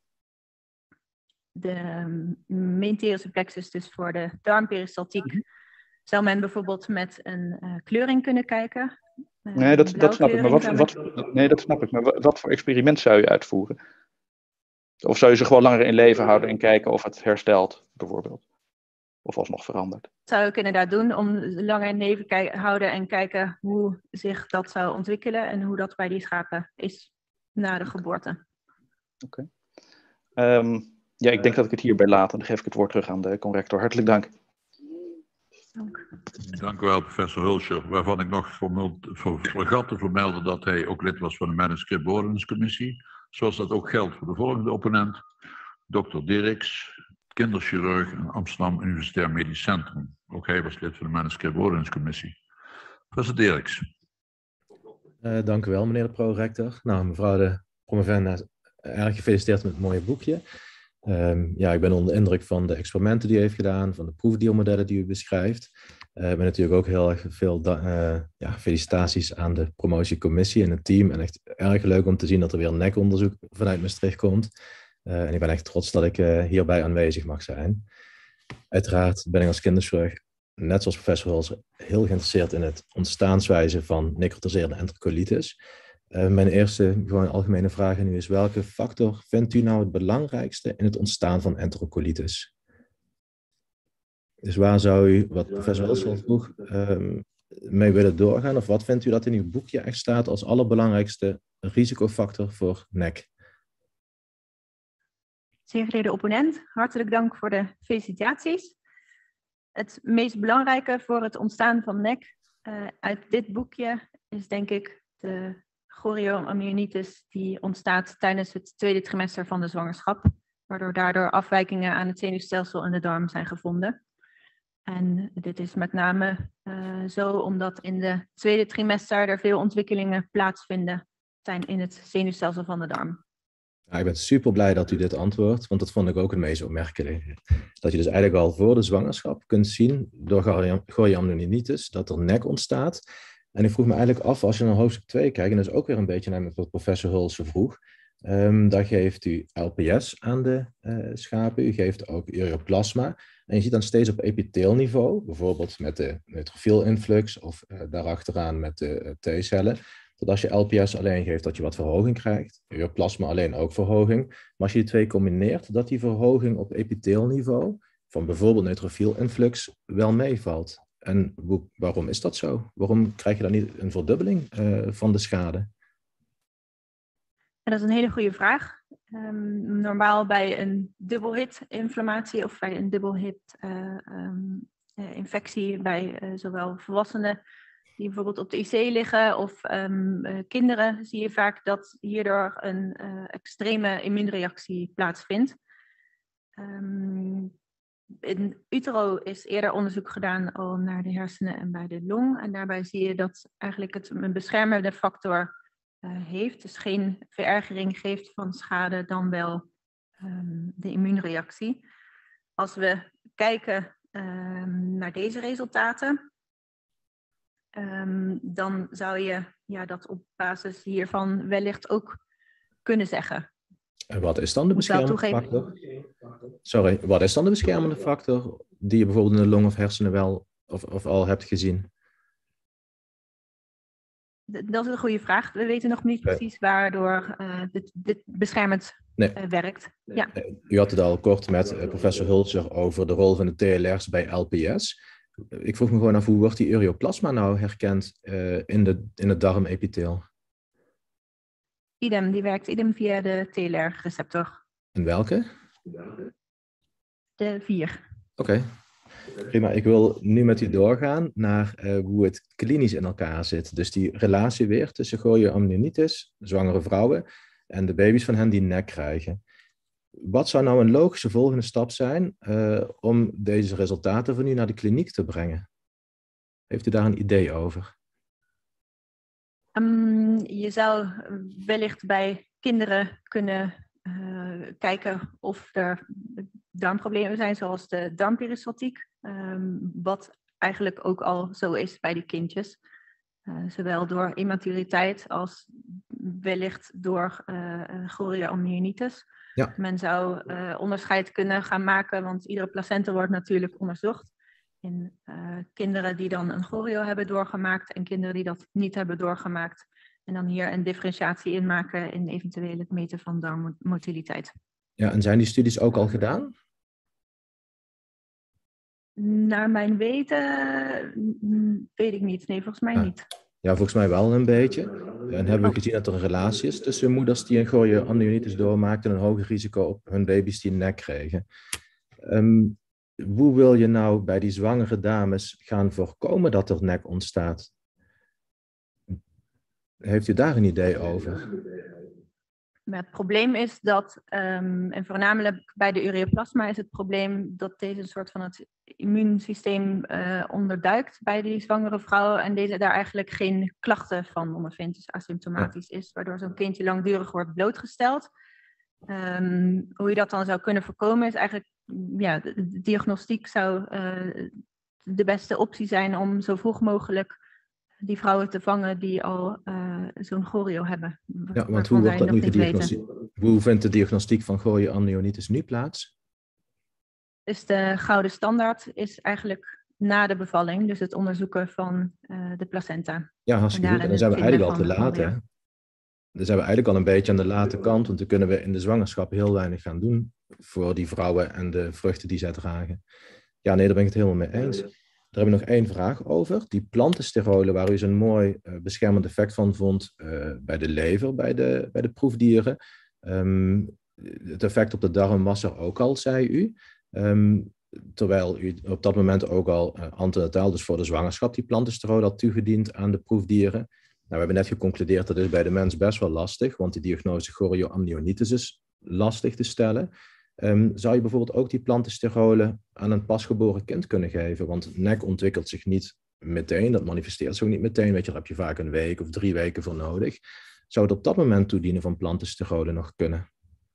De mesenteric plexus, dus voor de darmperistaltiek, zou men bijvoorbeeld met een kleuring kunnen kijken. Nee, dat snap ik. Maar dat snap ik. Maar wat voor experiment zou je uitvoeren? Of zou je ze gewoon langer in leven houden en kijken of het herstelt, bijvoorbeeld? Of alsnog verandert? Dat zou ik inderdaad doen, om langer in leven houden en kijken hoe zich dat zou ontwikkelen en hoe dat bij die schapen is na de geboorte. Oké. Ja, ik denk dat ik het hierbij laat en dan geef ik het woord terug aan de corrector. Hartelijk dank. Dank u wel, professor Hulscher, waarvan ik nog vergat te vermelden dat hij ook lid was van de Manuscript Beoordelingscommissie, zoals dat ook geldt voor de volgende opponent, Dr. Dirks, kinderchirurg aan Amsterdam Universitair Medisch Centrum. Ook hij was lid van de Manuscript Beoordelingscommissie. Professor Dirks. Dank u wel, meneer de prorector. Nou, mevrouw de promovenda, erg gefeliciteerd met het mooie boekje. Ik ben onder de indruk van de experimenten die u heeft gedaan, van de proefdeelmodellen die u beschrijft. Ik ben natuurlijk ook heel erg veel felicitaties aan de promotiecommissie en het team. En echt erg leuk om te zien dat er weer een NEC-onderzoek vanuit Maastricht komt. En ik ben echt trots dat ik hierbij aanwezig mag zijn. Uiteraard ben ik als kinderchirurg, net zoals professor Hulscher, heel geïnteresseerd in het ontstaanswijze van necrotiserende enterocolitis. Mijn eerste gewoon algemene vraag aan u is: welke factor vindt u nou het belangrijkste in het ontstaan van enterocolitis? Dus waar zou u, wat professor Hulscher vroeg, mee willen doorgaan? Of wat vindt u dat in uw boekje echt staat als allerbelangrijkste risicofactor voor NEC? Zeer geëerde opponent, hartelijk dank voor de felicitaties. Het meest belangrijke voor het ontstaan van NEC uit dit boekje is denk ik de chorioamnionitis die ontstaat tijdens het tweede trimester van de zwangerschap, waardoor daardoor afwijkingen aan het zenuwstelsel en de darm zijn gevonden. En dit is met name zo omdat in de tweede trimester er veel ontwikkelingen plaatsvinden zijn in het zenuwstelsel van de darm. Ja, ik ben super blij dat u dit antwoordt, want dat vond ik ook het meest opmerkelijke. Dat je dus eigenlijk al voor de zwangerschap kunt zien, door chorioamnionitis, dat er NEC ontstaat. En ik vroeg me eigenlijk af, als je naar hoofdstuk 2 kijkt, en dat is ook weer een beetje naar wat professor Hulscher vroeg, daar geeft u LPS aan de schapen, u geeft ook ureoplasma. En je ziet dan steeds op epiteelniveau, bijvoorbeeld met de neutrofiel influx of daarachteraan met de T-cellen, dat als je LPS alleen geeft, dat je wat verhoging krijgt. Ureoplasma alleen ook verhoging. Maar als je die twee combineert, dat die verhoging op epiteelniveau van bijvoorbeeld neutrofiel influx wel meevalt. En waarom is dat zo? Waarom krijg je dan niet een verdubbeling van de schade? En dat is een hele goede vraag. Normaal bij een dubbelhit inflammatie of bij een dubbelhit infectie bij zowel volwassenen die bijvoorbeeld op de IC liggen of kinderen, zie je vaak dat hierdoor een extreme immuunreactie plaatsvindt. In utero is eerder onderzoek gedaan al naar de hersenen en bij de long. En daarbij zie je dat eigenlijk het een beschermende factor heeft. Dus geen verergering geeft van schade, dan wel de immuunreactie. Als we kijken naar deze resultaten, dan zou je dat op basis hiervan wellicht ook kunnen zeggen. En wat is dan de beschermende factor? Sorry, wat is dan de beschermende factor die je bijvoorbeeld in de long of hersenen wel of al hebt gezien? Dat is een goede vraag. We weten nog niet precies waardoor dit beschermend werkt. Ja. U had het al kort met professor Hulzer over de rol van de TLR's bij LPS. Ik vroeg me gewoon af, hoe wordt die ureoplasma nou herkend in het darmepitheel? Die werkt via de TLR-receptor. En welke? De 4. Oké. Prima. Ik wil nu met u doorgaan naar hoe het klinisch in elkaar zit. Dus die relatie weer tussen chorioamnionitis, zwangere vrouwen, en de baby's van hen die nek krijgen. Wat zou nou een logische volgende stap zijn om deze resultaten van u naar de kliniek te brengen? Heeft u daar een idee over? Je zou wellicht bij kinderen kunnen kijken of er darmproblemen zijn, zoals de darmperistaltiek. Wat eigenlijk ook al zo is bij die kindjes. Zowel door immaturiteit als wellicht door chorioamnionitis. Ja. Men zou onderscheid kunnen gaan maken, want iedere placenta wordt natuurlijk onderzocht. In kinderen die dan een chorio hebben doorgemaakt en kinderen die dat niet hebben doorgemaakt. En dan hier een differentiatie in maken in eventueel het meten van darmmotiliteit. Ja, en zijn die studies ook al gedaan? Naar mijn weten weet ik niet. Nee, volgens mij niet. Ja, volgens mij wel een beetje. En hebben we gezien dat er een relatie is tussen moeders die een chorioamnionitis doormaakten en een hoger risico op hun baby's die een nek kregen. Hoe wil je nou bij die zwangere dames gaan voorkomen dat er nek ontstaat? Heeft u daar een idee over? Maar het probleem is dat, en voornamelijk bij de ureoplasma is het probleem dat deze een soort van het immuunsysteem onderduikt bij die zwangere vrouw en deze daar eigenlijk geen klachten van ondervindt, dus asymptomatisch is, waardoor zo'n kindje langdurig wordt blootgesteld. Hoe je dat dan zou kunnen voorkomen is eigenlijk, de diagnostiek zou de beste optie zijn om zo vroeg mogelijk die vrouwen te vangen die al zo'n chorio hebben. Ja, want hoe wordt dat nu gediagnosticeerd? Hoe vindt de diagnostiek van chorioamnionitis nu plaats? Dus de gouden standaard is eigenlijk na de bevalling, dus het onderzoeken van de placenta. Ja, hartstikke goed. En dan zijn we eigenlijk al te laat, hè? Dan zijn we eigenlijk al een beetje aan de late kant, want dan kunnen we in de zwangerschap heel weinig gaan doen voor die vrouwen en de vruchten die zij dragen. Ja, nee, daar ben ik het helemaal mee eens. Daar heb ik nog één vraag over. Die plantensterolen, waar u zo'n mooi beschermend effect van vond bij de lever, bij de proefdieren. Het effect op de darm was er ook al, zei u. Terwijl u op dat moment ook al antenataal, dus voor de zwangerschap, die plantensterolen had toegediend aan de proefdieren. Nou, we hebben net geconcludeerd dat is bij de mens best wel lastig, want die diagnose chorioamnionitis is lastig te stellen. Zou je bijvoorbeeld ook die plantensterolen aan een pasgeboren kind kunnen geven? Want nek ontwikkelt zich niet meteen, dat manifesteert zich ook niet meteen. Weet je, daar heb je vaak een week of 3 weken voor nodig. Zou het op dat moment toedienen van plantensterolen nog kunnen?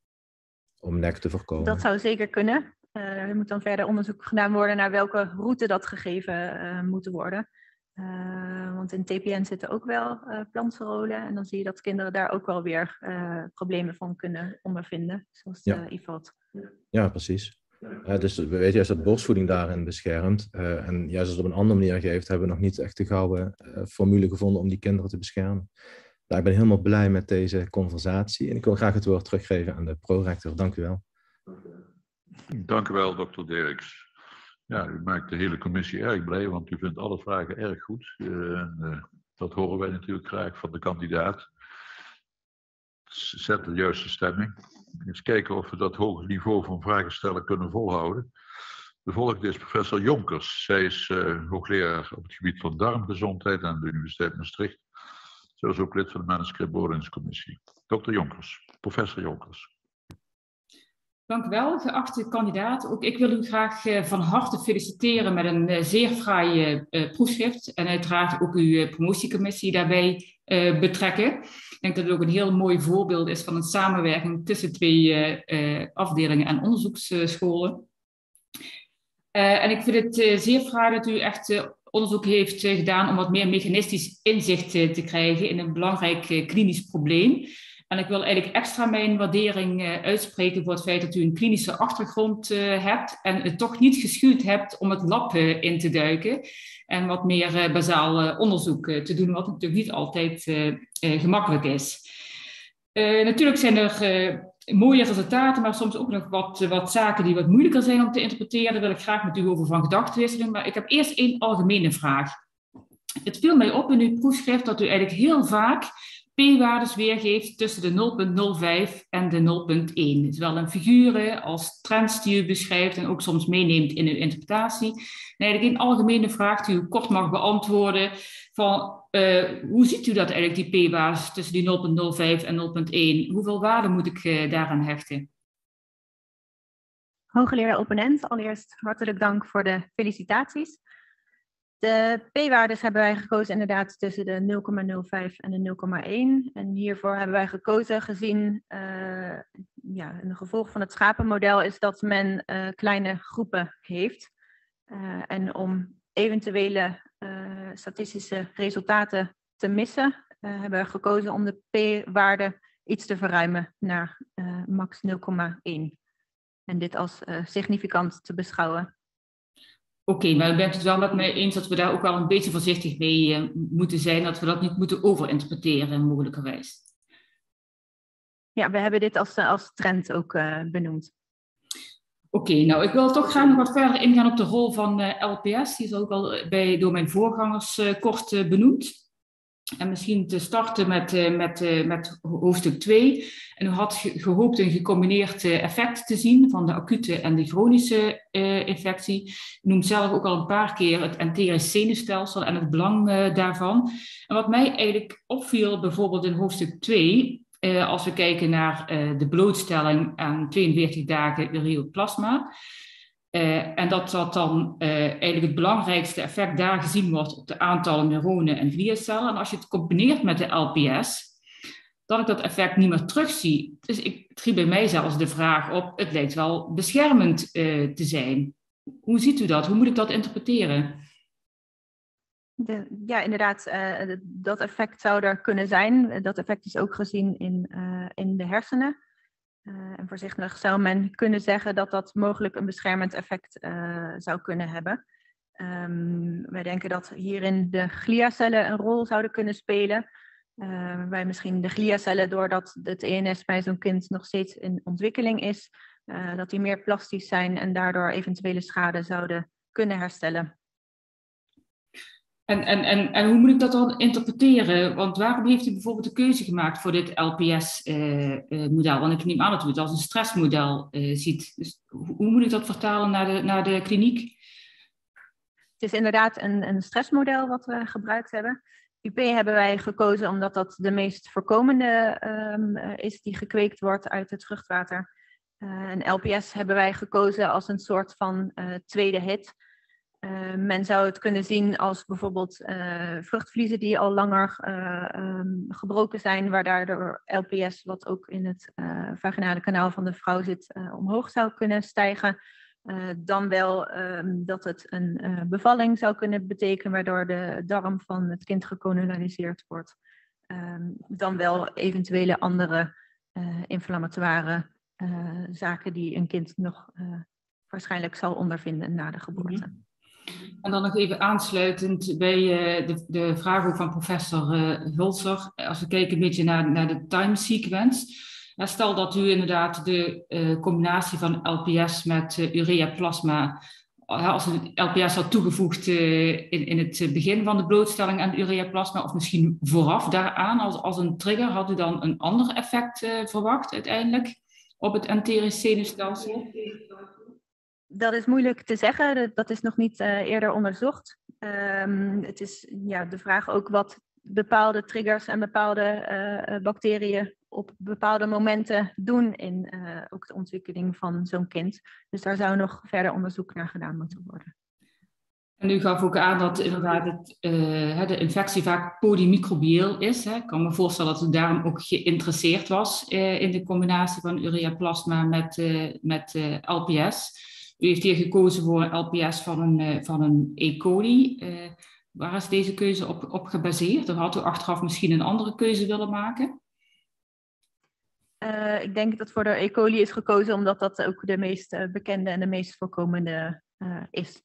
Om nek te voorkomen? Dat zou zeker kunnen. Er moet dan verder onderzoek gedaan worden naar welke route dat gegeven moet worden. Want in TPN zitten ook wel plantsterolen. En dan zie je dat kinderen daar ook wel weer problemen van kunnen ondervinden. Zoals de IVAD. Ja, precies. Dus we weten juist dat borstvoeding daarin beschermt. En juist als het op een andere manier geeft, hebben we nog niet echt de gouden formule gevonden om die kinderen te beschermen. Nou, ik ben helemaal blij met deze conversatie. En ik wil graag het woord teruggeven aan de prorector. Dank u wel. Dank u wel, dokter Dirks. Ja, u maakt de hele commissie erg blij, want u vindt alle vragen erg goed. Dat horen wij natuurlijk graag van de kandidaat. Zet de juiste stemming. Eens kijken of we dat hoge niveau van vragen stellen kunnen volhouden. De volgende is professor Jonkers. Zij is hoogleraar op het gebied van darmgezondheid aan de Universiteit Maastricht. Zij is ook lid van de manuscriptbeoordelingscommissie. Dr. Jonkers, professor Jonkers. Dank u wel, geachte kandidaat. Ook ik wil u graag van harte feliciteren met een zeer fraai proefschrift. En uiteraard ook uw promotiecommissie daarbij betrekken. Ik denk dat het ook een heel mooi voorbeeld is van een samenwerking tussen twee afdelingen en onderzoeksscholen. En ik vind het zeer fraai dat u echt onderzoek heeft gedaan om wat meer mechanistisch inzicht te krijgen in een belangrijk klinisch probleem. En ik wil eigenlijk extra mijn waardering uitspreken voor het feit dat u een klinische achtergrond hebt en het toch niet geschuwd hebt om het lab in te duiken en wat meer bazaal onderzoek te doen, wat natuurlijk niet altijd gemakkelijk is. Natuurlijk zijn er mooie resultaten, maar soms ook nog wat zaken die wat moeilijker zijn om te interpreteren. Daar wil ik graag met u over van gedachten wisselen. Maar ik heb eerst één algemene vraag. Het viel mij op in uw proefschrift dat u eigenlijk heel vaak p-waardes weergeeft tussen de 0,05 en de 0,1. Zowel in figuren als trends die u beschrijft en ook soms meeneemt in uw interpretatie. En eigenlijk een algemene vraag die u kort mag beantwoorden van hoe ziet u dat eigenlijk, die p-waardes tussen die 0,05 en 0,1? Hoeveel waarde moet ik daaraan hechten? Hooggeleerde opponent, allereerst hartelijk dank voor de felicitaties. De p-waardes hebben wij gekozen inderdaad tussen de 0,05 en de 0,1. En hiervoor hebben wij gekozen gezien, een gevolg van het schapenmodel is dat men kleine groepen heeft. En om eventuele statistische resultaten te missen, hebben we gekozen om de p-waarde iets te verruimen naar max 0,1. En dit als significant te beschouwen. Oké, maar u bent het wel met mij eens dat we daar ook wel een beetje voorzichtig mee moeten zijn, dat we dat niet moeten overinterpreteren mogelijkerwijs. Ja, we hebben dit als trend ook benoemd. Oké, nou ik wil toch graag nog wat verder ingaan op de rol van LPS. Die is ook al door mijn voorgangers kort benoemd. En misschien te starten met hoofdstuk 2. En u had gehoopt een gecombineerd effect te zien van de acute en de chronische infectie. U noemt zelf ook al een paar keer het enterisch zenuwstelsel en het belang daarvan. En wat mij eigenlijk opviel, bijvoorbeeld in hoofdstuk 2, als we kijken naar de blootstelling aan 42 dagen ureaplasma. En dat dan eigenlijk het belangrijkste effect daar gezien wordt op de aantallen neuronen en gliacellen. En als je het combineert met de LPS, dat ik dat effect niet meer terugzie. Dus het riep bij mij zelfs de vraag op, het lijkt wel beschermend te zijn. Hoe ziet u dat? Hoe moet ik dat interpreteren? Ja, inderdaad, dat effect zou er kunnen zijn. Dat effect is ook gezien in de hersenen. En voorzichtig zou men kunnen zeggen dat dat mogelijk een beschermend effect zou kunnen hebben. Wij denken dat hierin de gliacellen een rol zouden kunnen spelen. Waarbij misschien de gliacellen, doordat het ENS bij zo'n kind nog steeds in ontwikkeling is, dat die meer plastisch zijn en daardoor eventuele schade zouden kunnen herstellen. En hoe moet ik dat dan interpreteren? Want waarom heeft u bijvoorbeeld de keuze gemaakt voor dit LPS-model? Want ik neem aan dat u het als een stressmodel ziet. Dus hoe moet ik dat vertalen naar de kliniek? Het is inderdaad een stressmodel wat we gebruikt hebben. UP hebben wij gekozen omdat dat de meest voorkomende is die gekweekt wordt uit het vruchtwater. En LPS hebben wij gekozen als een soort van tweede hit. Men zou het kunnen zien als bijvoorbeeld vruchtvliezen die al langer gebroken zijn, waar daardoor LPS, wat ook in het vaginale kanaal van de vrouw zit, omhoog zou kunnen stijgen. Dan wel dat het een bevalling zou kunnen betekenen, waardoor de darm van het kind gekolonialiseerd wordt. Dan wel eventuele andere inflammatoire zaken die een kind nog waarschijnlijk zal ondervinden na de geboorte. En dan nog even aansluitend bij de vraag ook van professor Hulser. Als we kijken een beetje naar de time sequence. Stel dat u inderdaad de combinatie van LPS met ureaplasma, als u LPS had toegevoegd in het begin van de blootstelling aan ureaplasma, of misschien vooraf daaraan als een trigger, had u dan een ander effect verwacht uiteindelijk op het enterisch zenuwstelsel? Dat is moeilijk te zeggen, dat is nog niet eerder onderzocht. Het is de vraag ook wat bepaalde triggers en bepaalde bacteriën op bepaalde momenten doen in ook de ontwikkeling van zo'n kind. Dus daar zou nog verder onderzoek naar gedaan moeten worden. En u gaf ook aan dat inderdaad de infectie vaak polymicrobieel is. Hè. Ik kan me voorstellen dat u daarom ook geïnteresseerd was in de combinatie van ureaplasma met LPS. U heeft hier gekozen voor een LPS van een E. coli. Waar is deze keuze op gebaseerd? Of had u achteraf misschien een andere keuze willen maken? Ik denk dat voor de E. coli is gekozen omdat dat ook de meest bekende en de meest voorkomende is.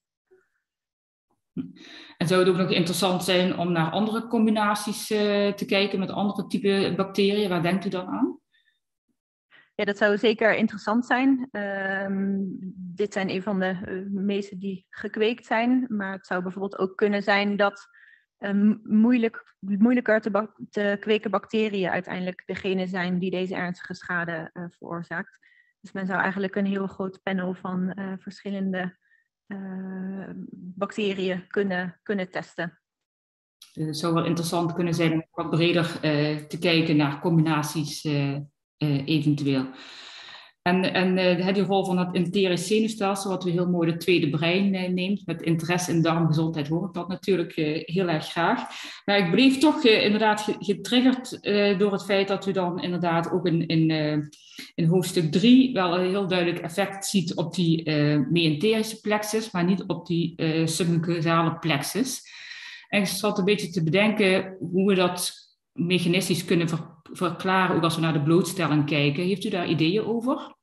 En zou het ook nog interessant zijn om naar andere combinaties te kijken met andere type bacteriën? Waar denkt u dan aan? Ja, dat zou zeker interessant zijn. Dit zijn een van de meeste die gekweekt zijn. Maar het zou bijvoorbeeld ook kunnen zijn dat moeilijker te kweken bacteriën uiteindelijk degene zijn die deze ernstige schade veroorzaakt. Dus men zou eigenlijk een heel groot panel van verschillende bacteriën kunnen testen. Dus het zou wel interessant kunnen zijn om wat breder te kijken naar combinaties eventueel. En die rol van het enterisch zenuwstelsel, wat u heel mooi de tweede brein neemt, met interesse in darmgezondheid, hoor ik dat natuurlijk heel erg graag. Maar ik bleef toch inderdaad getriggerd door het feit dat u dan inderdaad ook in hoofdstuk 3 wel een heel duidelijk effect ziet op die mesenterische plexus, maar niet op die submucosale plexus. En ik zat een beetje te bedenken hoe we dat mechanistisch kunnen verklaren, ook als we naar de blootstelling kijken. Heeft u daar ideeën over?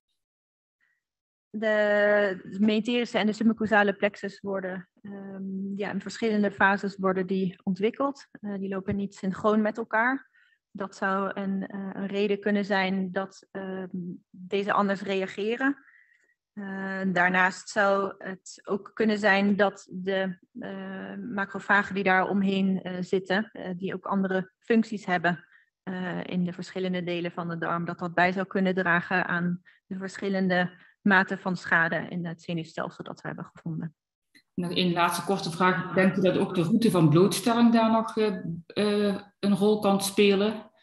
De mesenterische en de submucosale plexus worden in verschillende fases worden die ontwikkeld. Die lopen niet synchroon met elkaar. Dat zou een reden kunnen zijn dat deze anders reageren. Daarnaast zou het ook kunnen zijn dat de macrofagen die daar omheen zitten, die ook andere functies hebben in de verschillende delen van de darm, dat bij zou kunnen dragen aan de verschillende maten van schade in het zenuwstelsel dat we hebben gevonden. Nog één laatste korte vraag. Denkt u dat ook de route van blootstelling daar nog een rol kan spelen?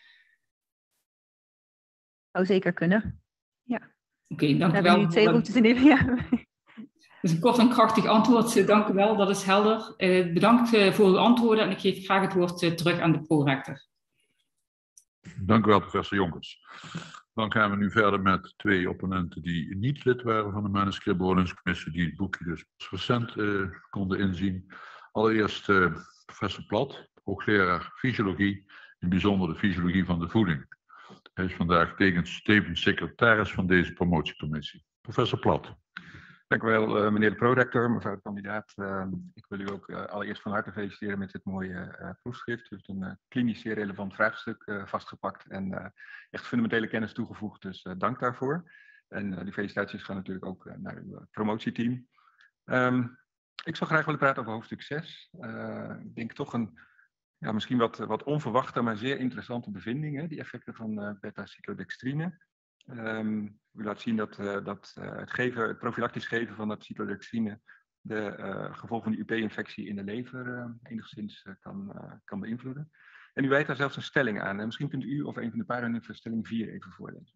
Zou zeker kunnen, ja. Oké, dank u wel. We hebben nu 2 routes in ieder geval. Dat is een kort en krachtig antwoord. Dank u wel, dat is helder. Bedankt voor uw antwoorden en ik geef graag het woord terug aan de prorector. Dank u wel, professor Jonkers. Dan gaan we nu verder met 2 opponenten die niet lid waren van de manuscriptbeoordelingscommissie, die het boekje dus recent konden inzien. Allereerst professor Plat, hoogleraar fysiologie, in het bijzonder de fysiologie van de voeding. Hij is vandaag tevens secretaris van deze promotiecommissie. Professor Plat. Dank u wel, meneer de prorector, mevrouw de kandidaat. Ik wil u ook allereerst van harte feliciteren met dit mooie proefschrift. U heeft een klinisch zeer relevant vraagstuk vastgepakt en echt fundamentele kennis toegevoegd, dus dank daarvoor. En die felicitaties gaan natuurlijk ook naar uw promotieteam. Ik zou graag willen praten over hoofdstuk 6. Ik denk toch een misschien wat onverwachte, maar zeer interessante bevinding, hè, die effecten van beta-cyclodextrine. U laat zien dat het profilactisch geven van dat cyclodextrine de gevolgen van die UP-infectie in de lever enigszins kan beïnvloeden. En u wijt daar zelfs een stelling aan. En misschien kunt u of een van de paragrafen stelling 4 even voorlezen.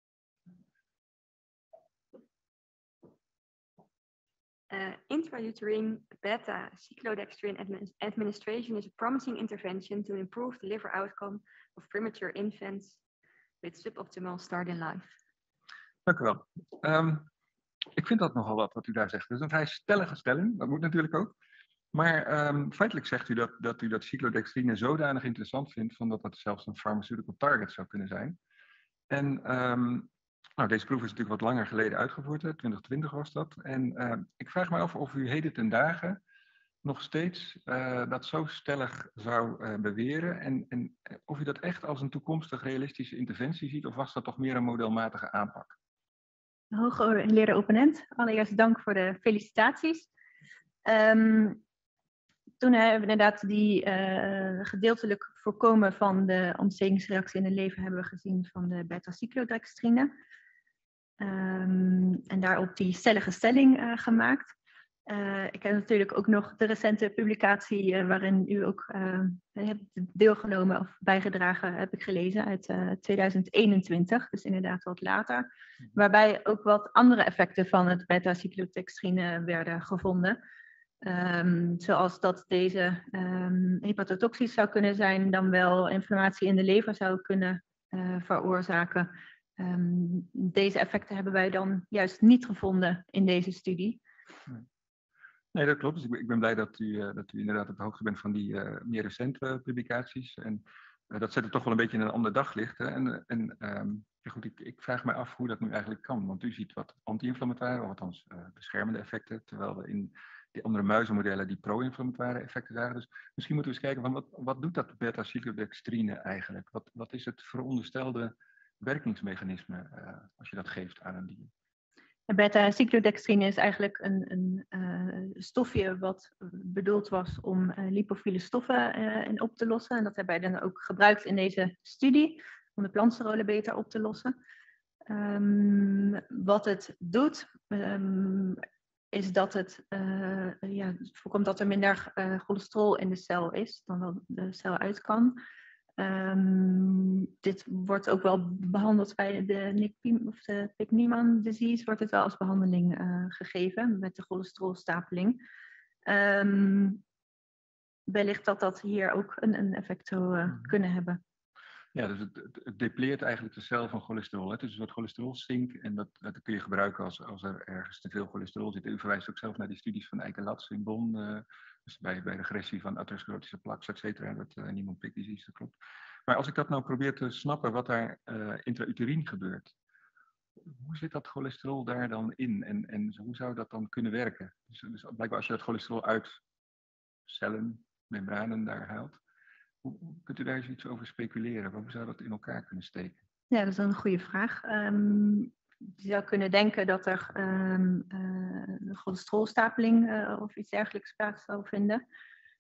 Intrauterine beta-cyclodextrin administration is a promising intervention to improve the liver outcome of premature infants with suboptimal start in life. Dank u wel. Ik vind dat nogal wat u daar zegt. Dat is een vrij stellige stelling, dat moet natuurlijk ook. Maar feitelijk zegt u dat u dat cyclodextrine zodanig interessant vindt, van dat zelfs een pharmaceutical target zou kunnen zijn. En deze proef is natuurlijk wat langer geleden uitgevoerd, hè? 2020 was dat. En ik vraag me af of u heden ten dagen nog steeds dat zo stellig zou beweren. En of u dat echt als een toekomstig realistische interventie ziet, of was dat toch meer een modelmatige aanpak? Hooggeleerde opponent, allereerst dank voor de felicitaties. Toen hebben we inderdaad die gedeeltelijk voorkomen van de ontstekingsreactie in de lever hebben we gezien van de beta-cyclodextrine. En daarop die stellige stelling gemaakt. Ik heb natuurlijk ook nog de recente publicatie waarin u ook hebt deelgenomen of bijgedragen, heb ik gelezen, uit 2021, dus inderdaad wat later. Waarbij ook wat andere effecten van het beta-cyclodextrine werden gevonden. Zoals dat deze hepatotoxisch zou kunnen zijn, dan wel inflammatie in de lever zou kunnen veroorzaken. Deze effecten hebben wij dan juist niet gevonden in deze studie. Nee, dat klopt. Dus ik ben blij dat u inderdaad op de hoogte bent van die meer recente publicaties. En dat zet het toch wel een beetje in een ander daglicht. Hè? Ja, goed, ik vraag me af hoe dat nu eigenlijk kan. Want u ziet wat anti-inflammatoire, of althans beschermende effecten. Terwijl we in die andere muizenmodellen die pro-inflammatoire effecten zagen. Dus misschien moeten we eens kijken van wat doet dat beta-cyclodextrine eigenlijk? Wat is het veronderstelde werkingsmechanisme als je dat geeft aan een dier? Beta-cyclodextrine is eigenlijk een stofje wat bedoeld was om lipofiele stoffen in op te lossen. En dat hebben wij dan ook gebruikt in deze studie om de plantsterolen beter op te lossen. Wat het doet, is dat het voorkomt dat er minder cholesterol in de cel is dan dat de cel uit kan. Dit wordt ook wel behandeld bij de Pigneman disease, wordt het wel als behandeling gegeven met de cholesterolstapeling. Wellicht dat hier ook een effect zou kunnen hebben. Ja, dus het depleert eigenlijk de cel van cholesterol. Het is een soort cholesterolzink en dat kun je gebruiken als er ergens te veel cholesterol zit. U verwijst ook zelf naar die studies van Eiken-Latz in Bonn, dus bij regressie van atherosclerotische plaques, et cetera, dat Niemann-Pick disease, dat klopt. Maar als ik dat nou probeer te snappen, wat daar intrauterien gebeurt, hoe zit dat cholesterol daar dan in en hoe zou dat dan kunnen werken? Dus blijkbaar als je dat cholesterol uit cellen, membranen daar haalt, kunt u daar eens iets over speculeren? Hoe zou dat in elkaar kunnen steken? Ja, dat is een goede vraag. Je zou kunnen denken dat er cholesterolstapeling of iets dergelijks plaats zou vinden.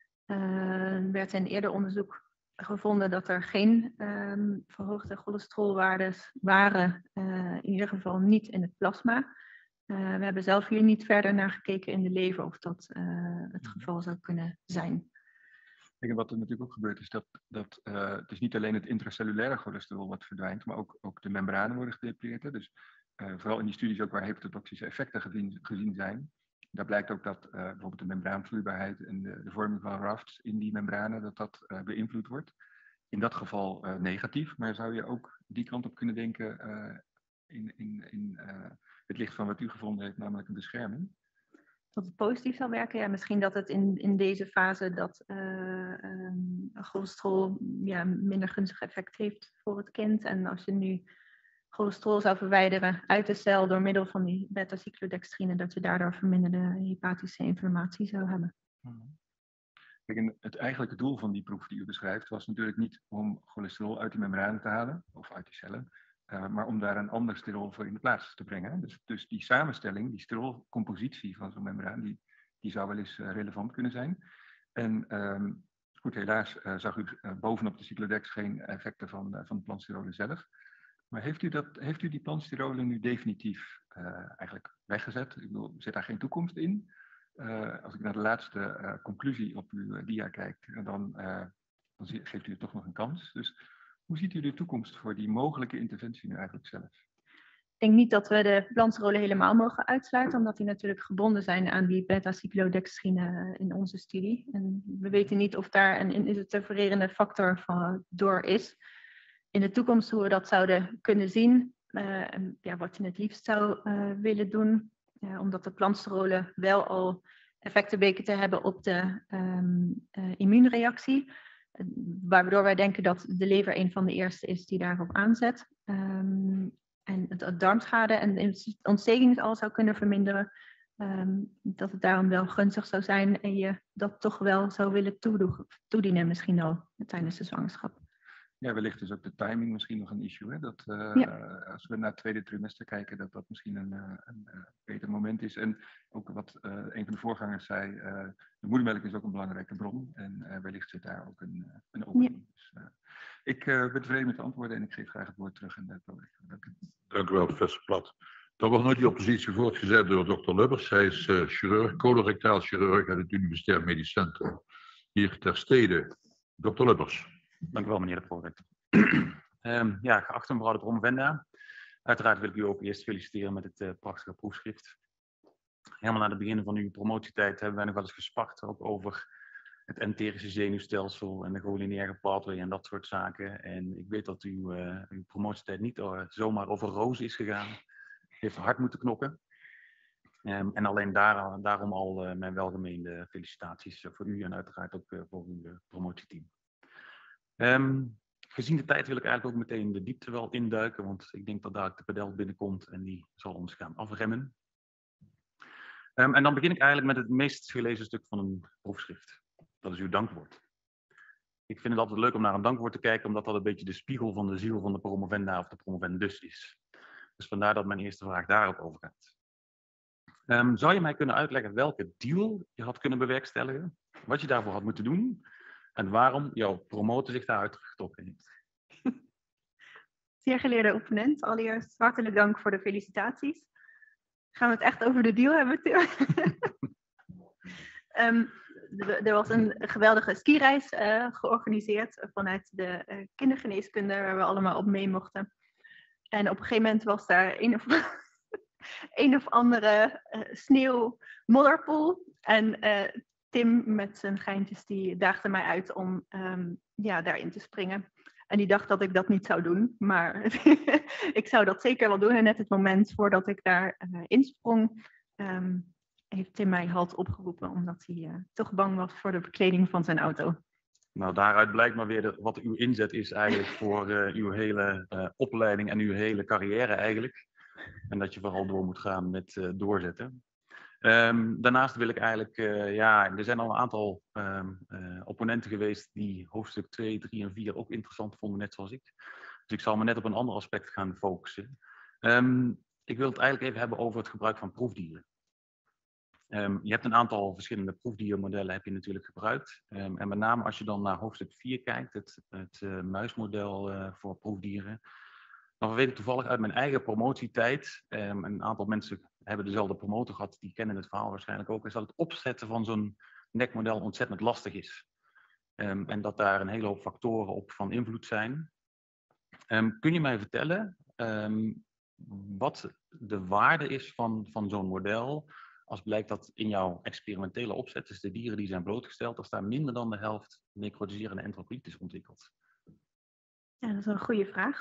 Er werd in eerder onderzoek gevonden dat er geen verhoogde cholesterolwaardes waren, in ieder geval niet in het plasma. We hebben zelf hier niet verder naar gekeken in de lever of dat het geval zou kunnen zijn. En wat er natuurlijk ook gebeurt is dat het is niet alleen het intracellulaire cholesterol wat verdwijnt, maar ook de membranen worden gedepleteerd. Dus vooral in die studies ook waar hepatotoxische effecten gezien zijn, daar blijkt ook dat bijvoorbeeld de membraanvloeibaarheid en de vorming van rafts in die membranen, dat beïnvloed wordt. In dat geval negatief, maar zou je ook die kant op kunnen denken in het licht van wat u gevonden heeft, namelijk een bescherming? Dat het positief zal werken? Ja, misschien dat het in deze fase dat cholesterol minder gunstig effect heeft voor het kind. En als je nu cholesterol zou verwijderen uit de cel door middel van die beta-cyclodextrine, dat je daardoor verminderde hepatische inflammatie zou hebben. Kijk, het eigenlijke doel van die proef die u beschrijft was natuurlijk niet om cholesterol uit die membranen te halen, of uit die cellen, maar om daar een ander sterol voor in de plaats te brengen. Dus die samenstelling, die sterolcompositie van zo'n membraan, die zou wel eens relevant kunnen zijn. En goed, helaas zag u bovenop de cyclodex geen effecten van de plantsterolen zelf. Maar heeft u die plantsterolen nu definitief eigenlijk weggezet? Ik bedoel, zit daar geen toekomst in? Als ik naar de laatste conclusie op uw dia kijk, dan geeft u het toch nog een kans. Dus hoe ziet u de toekomst voor die mogelijke interventie nu eigenlijk zelf? Ik denk niet dat we de plantsterolen helemaal mogen uitsluiten, omdat die natuurlijk gebonden zijn aan die beta-cyclodextrine in onze studie. En we weten niet of daar een interfererende factor door is. In de toekomst hoe we dat zouden kunnen zien, wat je het liefst zou willen doen, omdat de plantsterolen wel al effecten bleken te hebben op de immuunreactie. Waardoor wij denken dat de lever een van de eerste is die daarop aanzet. En het darmschade en de ontsteking al zou kunnen verminderen. Dat het daarom wel gunstig zou zijn en je dat toch wel zou willen toedienen misschien al tijdens de zwangerschap. Ja, wellicht is ook de timing misschien nog een issue. Hè? Dat als we naar het tweede trimester kijken, dat misschien een beter moment is. En ook wat een van de voorgangers zei, de moedermelk is ook een belangrijke bron. En wellicht zit daar ook een opening. Ja. Dus, ik ben tevreden met de antwoorden en ik geef graag het woord terug in het project. Dank u wel, professor Plat. Dat wordt nooit die oppositie voortgezet door dokter Lubbers. Hij is chirurg, colorectaal chirurg uit het Universitair Medisch Centrum. Hier ter stede. Dokter Lubbers. Dank u wel, meneer de prorector. Ja, geachte mevrouw de promovenda. Uiteraard wil ik u ook eerst feliciteren met het prachtige proefschrift. Helemaal aan het begin van uw promotietijd hebben wij nog wel eens gespart ook over het enterische zenuwstelsel en de cholinerge pathway en dat soort zaken. En ik weet dat uw promotietijd niet zomaar over rozen is gegaan. U heeft hard moeten knokken. En alleen daarom al mijn welgemeende felicitaties voor u en uiteraard ook voor uw promotieteam. Gezien de tijd wil ik eigenlijk ook meteen de diepte wel induiken, want ik denk dat daar de pedel binnenkomt en die zal ons gaan afremmen. En dan begin ik eigenlijk met het meest gelezen stuk van een proefschrift. Dat is uw dankwoord. Ik vind het altijd leuk om naar een dankwoord te kijken, omdat dat een beetje de spiegel van de ziel van de promovenda of de promovendus is. Dus vandaar dat mijn eerste vraag daarop over gaat. Zou je mij kunnen uitleggen welke deal je had kunnen bewerkstelligen, wat je daarvoor had moeten doen en waarom jouw promotor zich daaruit getrokken heeft? Zeer geleerde opponent, allereerst hartelijk dank voor de felicitaties. Gaan we het echt over de deal hebben, Tim? Er was een geweldige skireis georganiseerd vanuit de kindergeneeskunde, waar we allemaal op mee mochten. En op een gegeven moment was daar een of andere sneeuw-modderpoel. En Tim met zijn geintjes, die daagde mij uit om daarin te springen. En die dacht dat ik dat niet zou doen, maar ik zou dat zeker wel doen. En net het moment voordat ik daar insprong, heeft Tim mij halt opgeroepen, omdat hij toch bang was voor de bekleding van zijn auto. Nou, daaruit blijkt maar weer wat uw inzet is eigenlijk voor uw hele opleiding en uw hele carrière eigenlijk. En dat je vooral door moet gaan met doorzetten. Daarnaast wil ik eigenlijk, er zijn al een aantal opponenten geweest die hoofdstuk 2, 3 en 4 ook interessant vonden, net zoals ik. Dus ik zal me net op een ander aspect gaan focussen. Ik wil het eigenlijk even hebben over het gebruik van proefdieren. Je hebt een aantal verschillende proefdiermodellen heb je natuurlijk gebruikt. En met name als je dan naar hoofdstuk 4 kijkt, het muismodel voor proefdieren. Dan weet ik toevallig uit mijn eigen promotietijd, een aantal mensen hebben dezelfde promotor gehad, die kennen het verhaal waarschijnlijk ook, is dat het opzetten van zo'n nekmodel ontzettend lastig is. En dat daar een hele hoop factoren op van invloed zijn. Kun je mij vertellen wat de waarde is van zo'n model als blijkt dat in jouw experimentele opzet, dus de dieren die zijn blootgesteld, als daar minder dan de helft necrotiserende entropiet is ontwikkeld? Ja, dat is een goede vraag.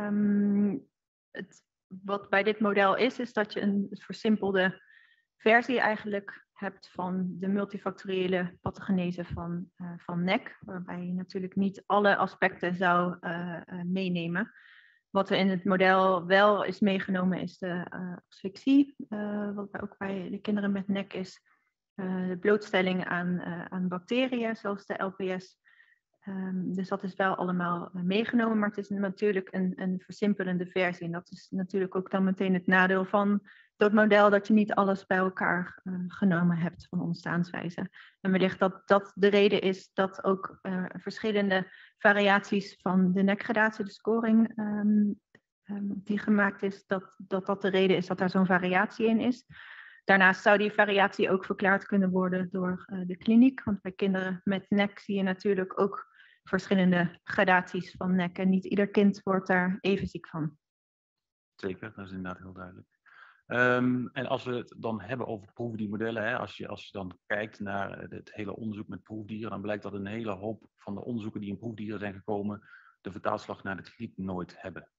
Wat bij dit model is dat je een versimpelde versie eigenlijk hebt van de multifactoriële pathogenese van NEC, waarbij je natuurlijk niet alle aspecten zou meenemen. Wat er in het model wel is meegenomen is de asphyxie, wat ook bij de kinderen met NEC is, de blootstelling aan bacteriën zoals de LPS. Dus dat is wel allemaal meegenomen, maar het is natuurlijk een versimpelende versie. En dat is natuurlijk ook dan meteen het nadeel van dat model, dat je niet alles bij elkaar genomen hebt van ontstaanswijze. En wellicht dat de reden is dat ook verschillende variaties van de nekgradatie, de scoring die gemaakt is, dat de reden is dat daar zo'n variatie in is. Daarnaast zou die variatie ook verklaard kunnen worden door de kliniek, want bij kinderen met nek zie je natuurlijk ook verschillende gradaties van nek en niet ieder kind wordt daar even ziek van. Zeker, dat is inderdaad heel duidelijk. En als we het dan hebben over proefdiermodellen, als je dan kijkt naar het hele onderzoek met proefdieren, dan blijkt dat een hele hoop van de onderzoeken die in proefdieren zijn gekomen, de vertaalslag naar de kliniek nooit hebben.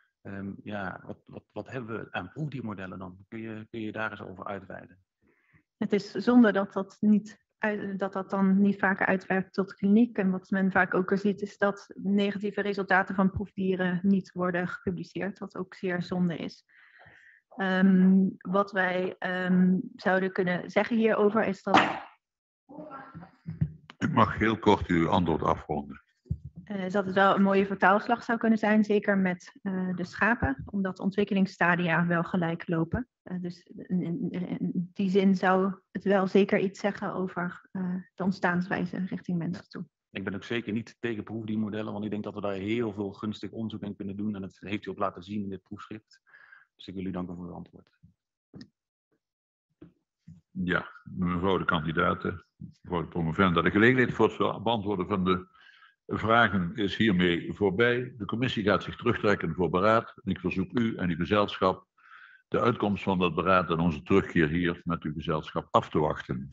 Wat hebben we aan proefdiermodellen dan? Kun je daar eens over uitweiden? Het is zonde dat dan niet vaker uitwerkt tot kliniek. En wat men vaak ook ziet is dat negatieve resultaten van proefdieren niet worden gepubliceerd, wat ook zeer zonde is. Wat wij zouden kunnen zeggen hierover is dat... U mag heel kort uw antwoord afronden. Is dat het wel een mooie vertaalslag zou kunnen zijn, zeker met de schapen, omdat de ontwikkelingsstadia wel gelijk lopen. Dus in die zin zou het wel zeker iets zeggen over de ontstaanswijze richting mensen toe. Ik ben ook zeker niet tegen proefdiermodellen, want ik denk dat we daar heel veel gunstig onderzoek in kunnen doen. En dat heeft u ook laten zien in dit proefschrift. Dus ik wil u danken voor uw antwoord. Ja, mevrouw de kandidaten, mevrouw de promovenda. De gelegenheid voor het beantwoorden van de vragen is hiermee voorbij. De commissie gaat zich terugtrekken voor beraad. Ik verzoek u en uw gezelschap de uitkomst van dat beraad en onze terugkeer hier met uw gezelschap af te wachten.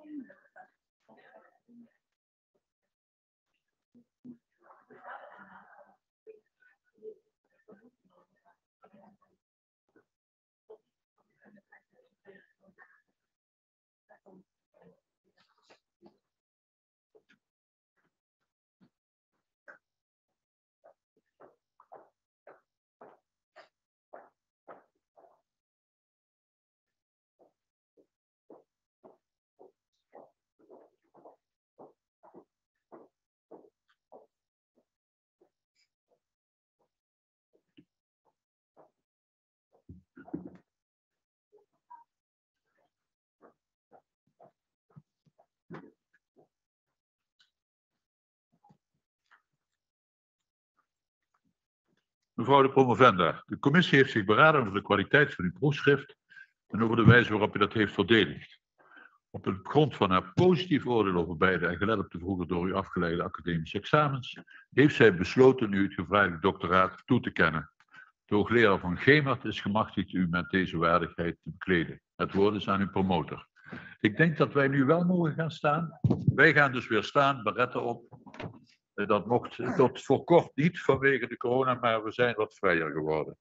Mevrouw de promovenda, de commissie heeft zich beraden over de kwaliteit van uw proefschrift en over de wijze waarop u dat heeft verdedigd. Op de grond van haar positief oordeel over beide en gelet op de vroeger door u afgeleide academische examens, heeft zij besloten u het gevraagde doctoraat toe te kennen. De hoogleraar van Gemert is gemachtigd u met deze waardigheid te bekleden. Het woord is aan uw promotor. Ik denk dat wij nu wel mogen gaan staan. Wij gaan dus weer staan, beretten op. Dat mocht tot voor kort niet vanwege de corona, maar we zijn wat vrijer geworden.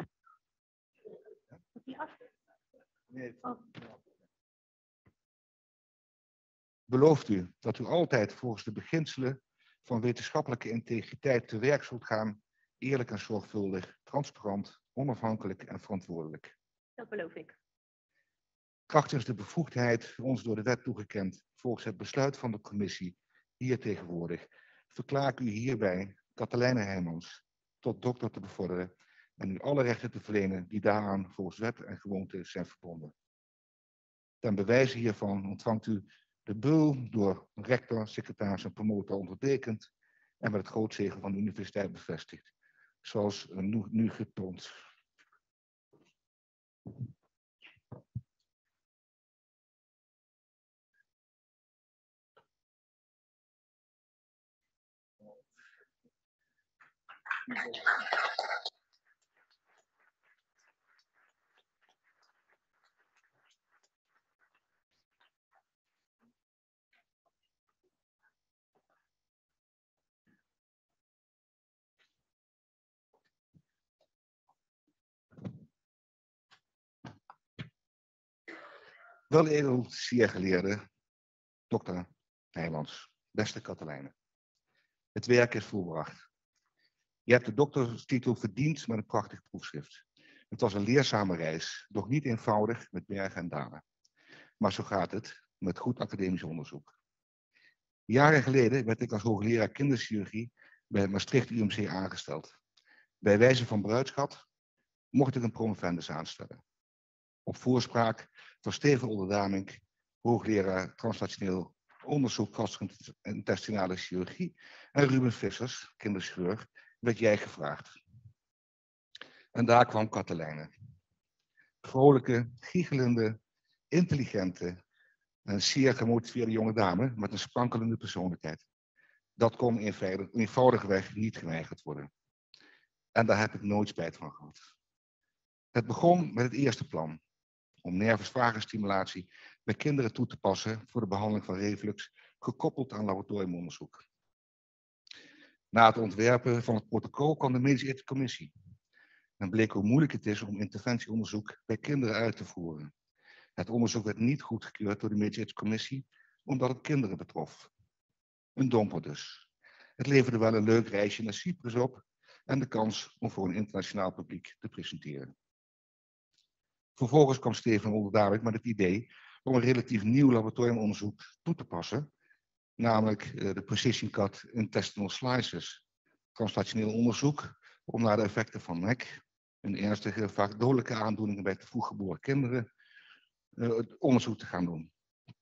Belooft u dat u altijd volgens de beginselen van wetenschappelijke integriteit te werk zult gaan, eerlijk en zorgvuldig, transparant, onafhankelijk en verantwoordelijk? Dat beloof ik. Krachtens de bevoegdheid ons door de wet toegekend, volgens het besluit van de commissie, hier tegenwoordig, verklaar ik u hierbij, Katelijne Heijmans, tot dokter te bevorderen en u alle rechten te verlenen die daaraan volgens wet en gewoonte zijn verbonden. Ten bewijze hiervan ontvangt u de bul door rector, secretaris en promotor ondertekend en met het grootzegel van de universiteit bevestigd, zoals nu getoond. Wel edel, zeer geleerde dokter Heijmans, beste Katelijne. Het werk is volbracht. Je hebt de dokterstitel verdiend met een prachtig proefschrift. Het was een leerzame reis, doch niet eenvoudig met bergen en dalen. Maar zo gaat het met goed academisch onderzoek. Jaren geleden werd ik als hoogleraar kinderchirurgie bij het Maastricht UMC aangesteld. Bij wijze van bruidschat mocht ik een promovendus aanstellen. Op voorspraak van Steven Olderdamink, hoogleraar translationeel onderzoek gastrointestinale chirurgie, en Ruben Vissers, kinderchirurg, werd jij gevraagd. En daar kwam Katelijne. Vrolijke, giechelende, intelligente en zeer gemotiveerde jonge dame met een sprankelende persoonlijkheid. Dat kon eenvoudigweg niet geweigerd worden. En daar heb ik nooit spijt van gehad. Het begon met het eerste plan, om nervusvagenstimulatie bij kinderen toe te passen voor de behandeling van reflux, gekoppeld aan laboratoriumonderzoek. Na het ontwerpen van het protocol kwam de medische ethische commissie. En bleek hoe moeilijk het is om interventieonderzoek bij kinderen uit te voeren. Het onderzoek werd niet goedgekeurd door de medische ethische commissie, omdat het kinderen betrof. Een domper dus. Het leverde wel een leuk reisje naar Cyprus op en de kans om voor een internationaal publiek te presenteren. Vervolgens kwam Steven Olderdamink met het idee om een relatief nieuw laboratoriumonderzoek toe te passen, namelijk de Precision Cut Intestinal Slices, translationeel onderzoek om naar de effecten van NEC, een ernstige, vaak dodelijke aandoeningen bij te vroeg geboren kinderen, onderzoek te gaan doen.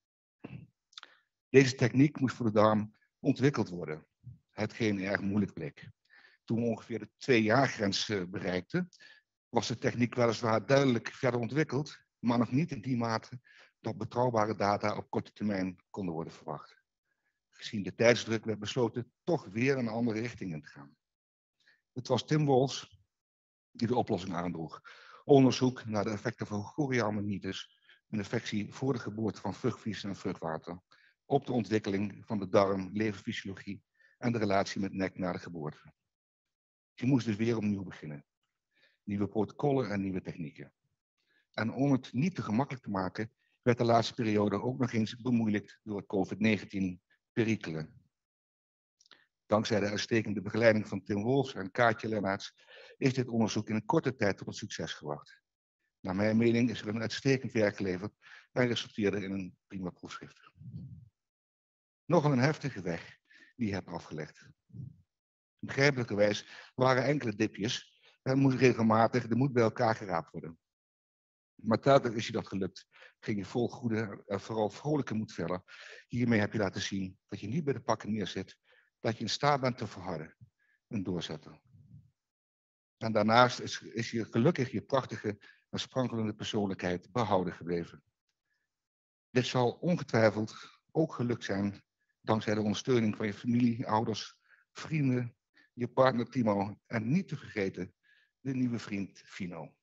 Deze techniek moest voor de darm ontwikkeld worden, hetgeen erg moeilijk bleek. Toen we ongeveer de 2-jaargrens bereikten, was de techniek weliswaar duidelijk verder ontwikkeld, maar nog niet in die mate dat betrouwbare data op korte termijn konden worden verwacht. Gezien de tijdsdruk werd besloten toch weer een andere richting in te gaan. Het was Tim Wolfs die de oplossing aandroeg. Onderzoek naar de effecten van chorioamnitis een infectie voor de geboorte van vruchtvlies en vruchtwater, op de ontwikkeling van de darm, leverfysiologie en de relatie met nek na de geboorte. Je moest dus weer opnieuw beginnen. Nieuwe protocollen en nieuwe technieken. En om het niet te gemakkelijk te maken, werd de laatste periode ook nog eens bemoeilijkt door het COVID-19-perikelen. Dankzij de uitstekende begeleiding van Tim Wolfs en Kaatje Lennarts is dit onderzoek in een korte tijd tot een succes gebracht. Naar mijn mening is er een uitstekend werk geleverd en resulteerde in een prima proefschrift. Nogal een heftige weg die je hebt afgelegd. Begrijpelijkerwijs waren enkele dipjes en moest regelmatig de moed bij elkaar geraapt worden. Maar telkens is je dat gelukt, ging je vol goede en vooral vrolijke moed verder. Hiermee heb je laten zien dat je niet bij de pakken neerzit, dat je in staat bent te verharden en doorzetten. En daarnaast is je gelukkig je prachtige en sprankelende persoonlijkheid behouden gebleven. Dit zal ongetwijfeld ook gelukt zijn dankzij de ondersteuning van je familie, ouders, vrienden, je partner Timo en niet te vergeten de nieuwe vriend Fino.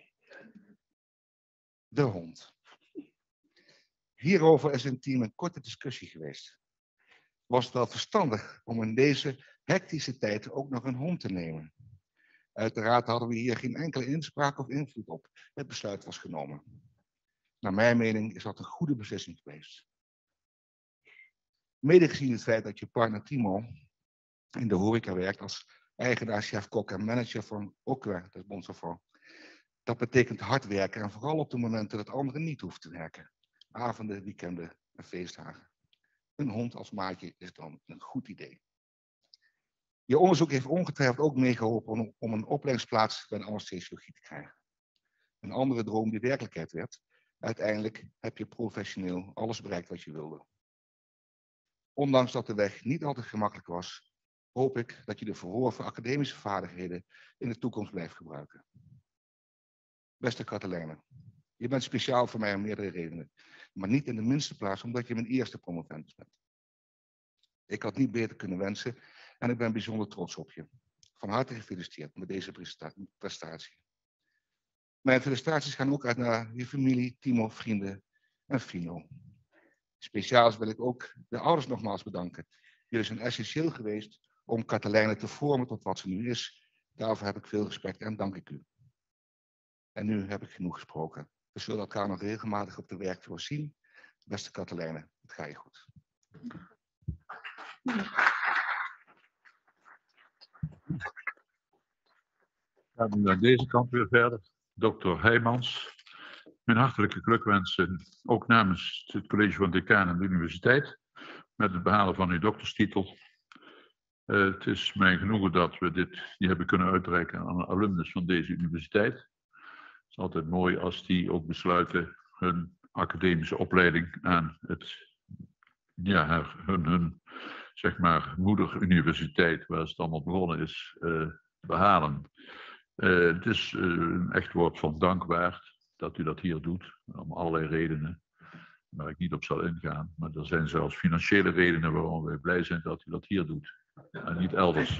De hond. Hierover is in het team een korte discussie geweest. Was het wel verstandig om in deze hectische tijd ook nog een hond te nemen? Uiteraard hadden we hier geen enkele inspraak of invloed op. Het besluit was genomen. Naar mijn mening is dat een goede beslissing geweest. Mede gezien het feit dat je partner Timo in de horeca werkt als eigenaar, chef, kok en manager van Okwe, dat is Bonsafon. Dat betekent hard werken en vooral op de momenten dat anderen niet hoeven te werken. Avonden, weekenden en feestdagen. Een hond als maatje is dan een goed idee. Je onderzoek heeft ongetwijfeld ook meegeholpen om een opleidingsplaats bij de anesthesiologie te krijgen. Een andere droom die werkelijkheid werd. Uiteindelijk heb je professioneel alles bereikt wat je wilde. Ondanks dat de weg niet altijd gemakkelijk was, hoop ik dat je de verworven academische vaardigheden in de toekomst blijft gebruiken. Beste Katelijne, je bent speciaal voor mij om meerdere redenen, maar niet in de minste plaats omdat je mijn eerste promovendus bent. Ik had niet beter kunnen wensen en ik ben bijzonder trots op je. Van harte gefeliciteerd met deze prestatie. Mijn felicitaties gaan ook uit naar je familie, Timo, vrienden en Fino. Speciaal wil ik ook de ouders nogmaals bedanken. Jullie zijn essentieel geweest om Katelijne te vormen tot wat ze nu is. Daarvoor heb ik veel respect en dank ik u. En nu heb ik genoeg gesproken. We zullen elkaar nog regelmatig op de werkvloer zien. Beste Katelijne, het gaat je goed. Gaan we naar deze kant weer verder. Dr. Heijmans. Mijn hartelijke gelukwensen, ook namens het college van decaan en de universiteit, met het behalen van uw dokterstitel. Het is mijn genoegen dat we dit hebben kunnen uitreiken aan een alumnus van deze universiteit. Het is altijd mooi als die ook besluiten hun academische opleiding aan hun zeg maar, moederuniversiteit, waar het allemaal begonnen is, behalen. Het is een echt woord van dank waard dat u dat hier doet, om allerlei redenen waar ik niet op zal ingaan. Maar er zijn zelfs financiële redenen waarom wij blij zijn dat u dat hier doet en niet elders.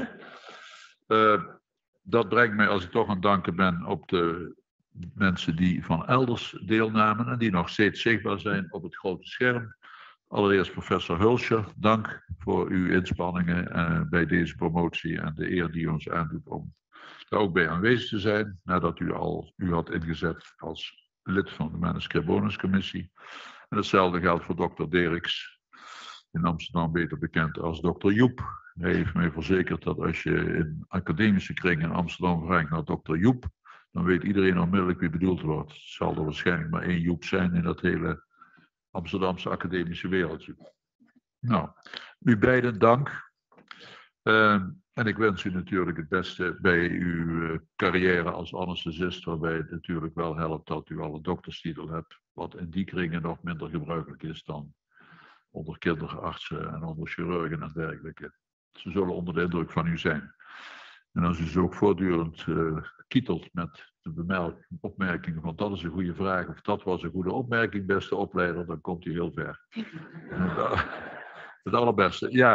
Dat brengt mij, als ik toch aan het danken ben, op de mensen die van elders deelnamen en die nog steeds zichtbaar zijn op het grote scherm. Allereerst professor Hulscher, dank voor uw inspanningen bij deze promotie en de eer die u ons aandoet om daar ook bij aanwezig te zijn, nadat u had ingezet als lid van de Manuscript Bonuscommissie. En hetzelfde geldt voor dokter Derks, in Amsterdam beter bekend als dokter Joep. Hij heeft mij verzekerd dat als je in academische kringen in Amsterdam vraagt naar dokter Joep, dan weet iedereen onmiddellijk wie bedoeld wordt. Het zal er waarschijnlijk maar één Joep zijn in dat hele Amsterdamse academische wereldje. Nou, u beiden dank. En ik wens u natuurlijk het beste bij uw carrière als anesthesist, waarbij het natuurlijk wel helpt dat u al een dokterstitel hebt, wat in die kringen nog minder gebruikelijk is dan onder kinderartsen en onder chirurgen en dergelijke. Ze zullen onder de indruk van u zijn. En als u ze ook voortdurend kietelt met de opmerkingen van dat is een goede vraag of dat was een goede opmerking, beste opleider, dan komt u heel ver. Het allerbeste. Ja,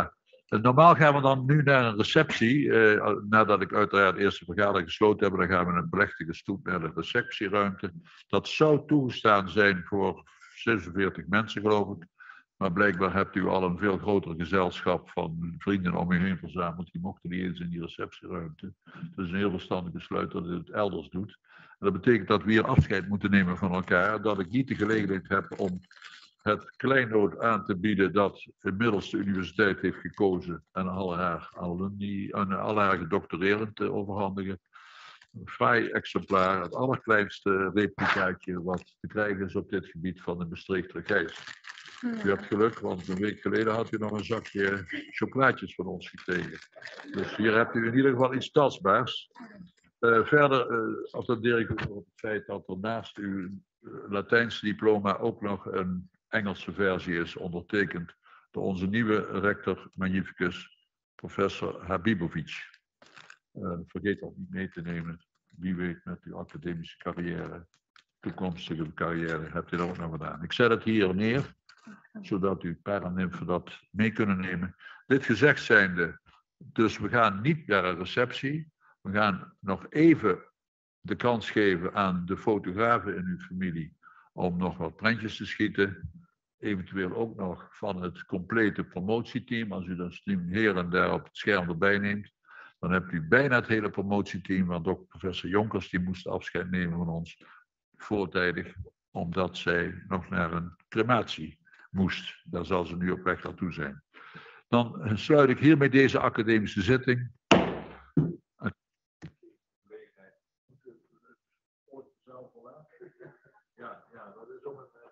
Normaal gaan we dan nu naar een receptie. Nadat ik uiteraard de eerste vergadering gesloten heb, dan gaan we een plechtige stoet naar de receptieruimte. Dat zou toegestaan zijn voor 46 mensen, geloof ik. Maar blijkbaar hebt u al een veel groter gezelschap van vrienden om u heen verzameld. Die mochten niet eens in die receptieruimte. Het is een heel verstandig besluit dat u het elders doet. En dat betekent dat we hier afscheid moeten nemen van elkaar. Dat ik niet de gelegenheid heb om het kleinood aan te bieden dat inmiddels de universiteit heeft gekozen en alle haar alumni en alle haar gedoctoreerden te overhandigen. Een fraai exemplaar, het allerkleinste replicaatje wat te krijgen is op dit gebied van de Maastrichter geest. U hebt geluk, want een week geleden had u nog een zakje chocolaatjes van ons gekregen. Dus hier hebt u in ieder geval iets tastbaars. Verder attendeer ik op het feit dat er naast uw Latijnse diploma ook nog een Engelse versie is, ondertekend door onze nieuwe rector magnificus, professor Habibovic. Vergeet dat niet mee te nemen. Wie weet met uw academische carrière, toekomstige carrière, hebt u dat ook nog gedaan. Ik zet het hier neer, zodat u paranimfen dat mee kunnen nemen. Dit gezegd zijnde, dus we gaan niet naar een receptie. We gaan nog even de kans geven aan de fotografen in uw familie om nog wat prentjes te schieten. Eventueel ook nog van het complete promotieteam. Als u dat stream hier en daar op het scherm erbij neemt, dan hebt u bijna het hele promotieteam, want ook professor Jonkers die moest afscheid nemen van ons voortijdig, omdat zij nog naar een crematie moest. Daar zal ze nu op weg naartoe zijn. Dan sluit ik hiermee deze academische zitting. Ja, dat is ook een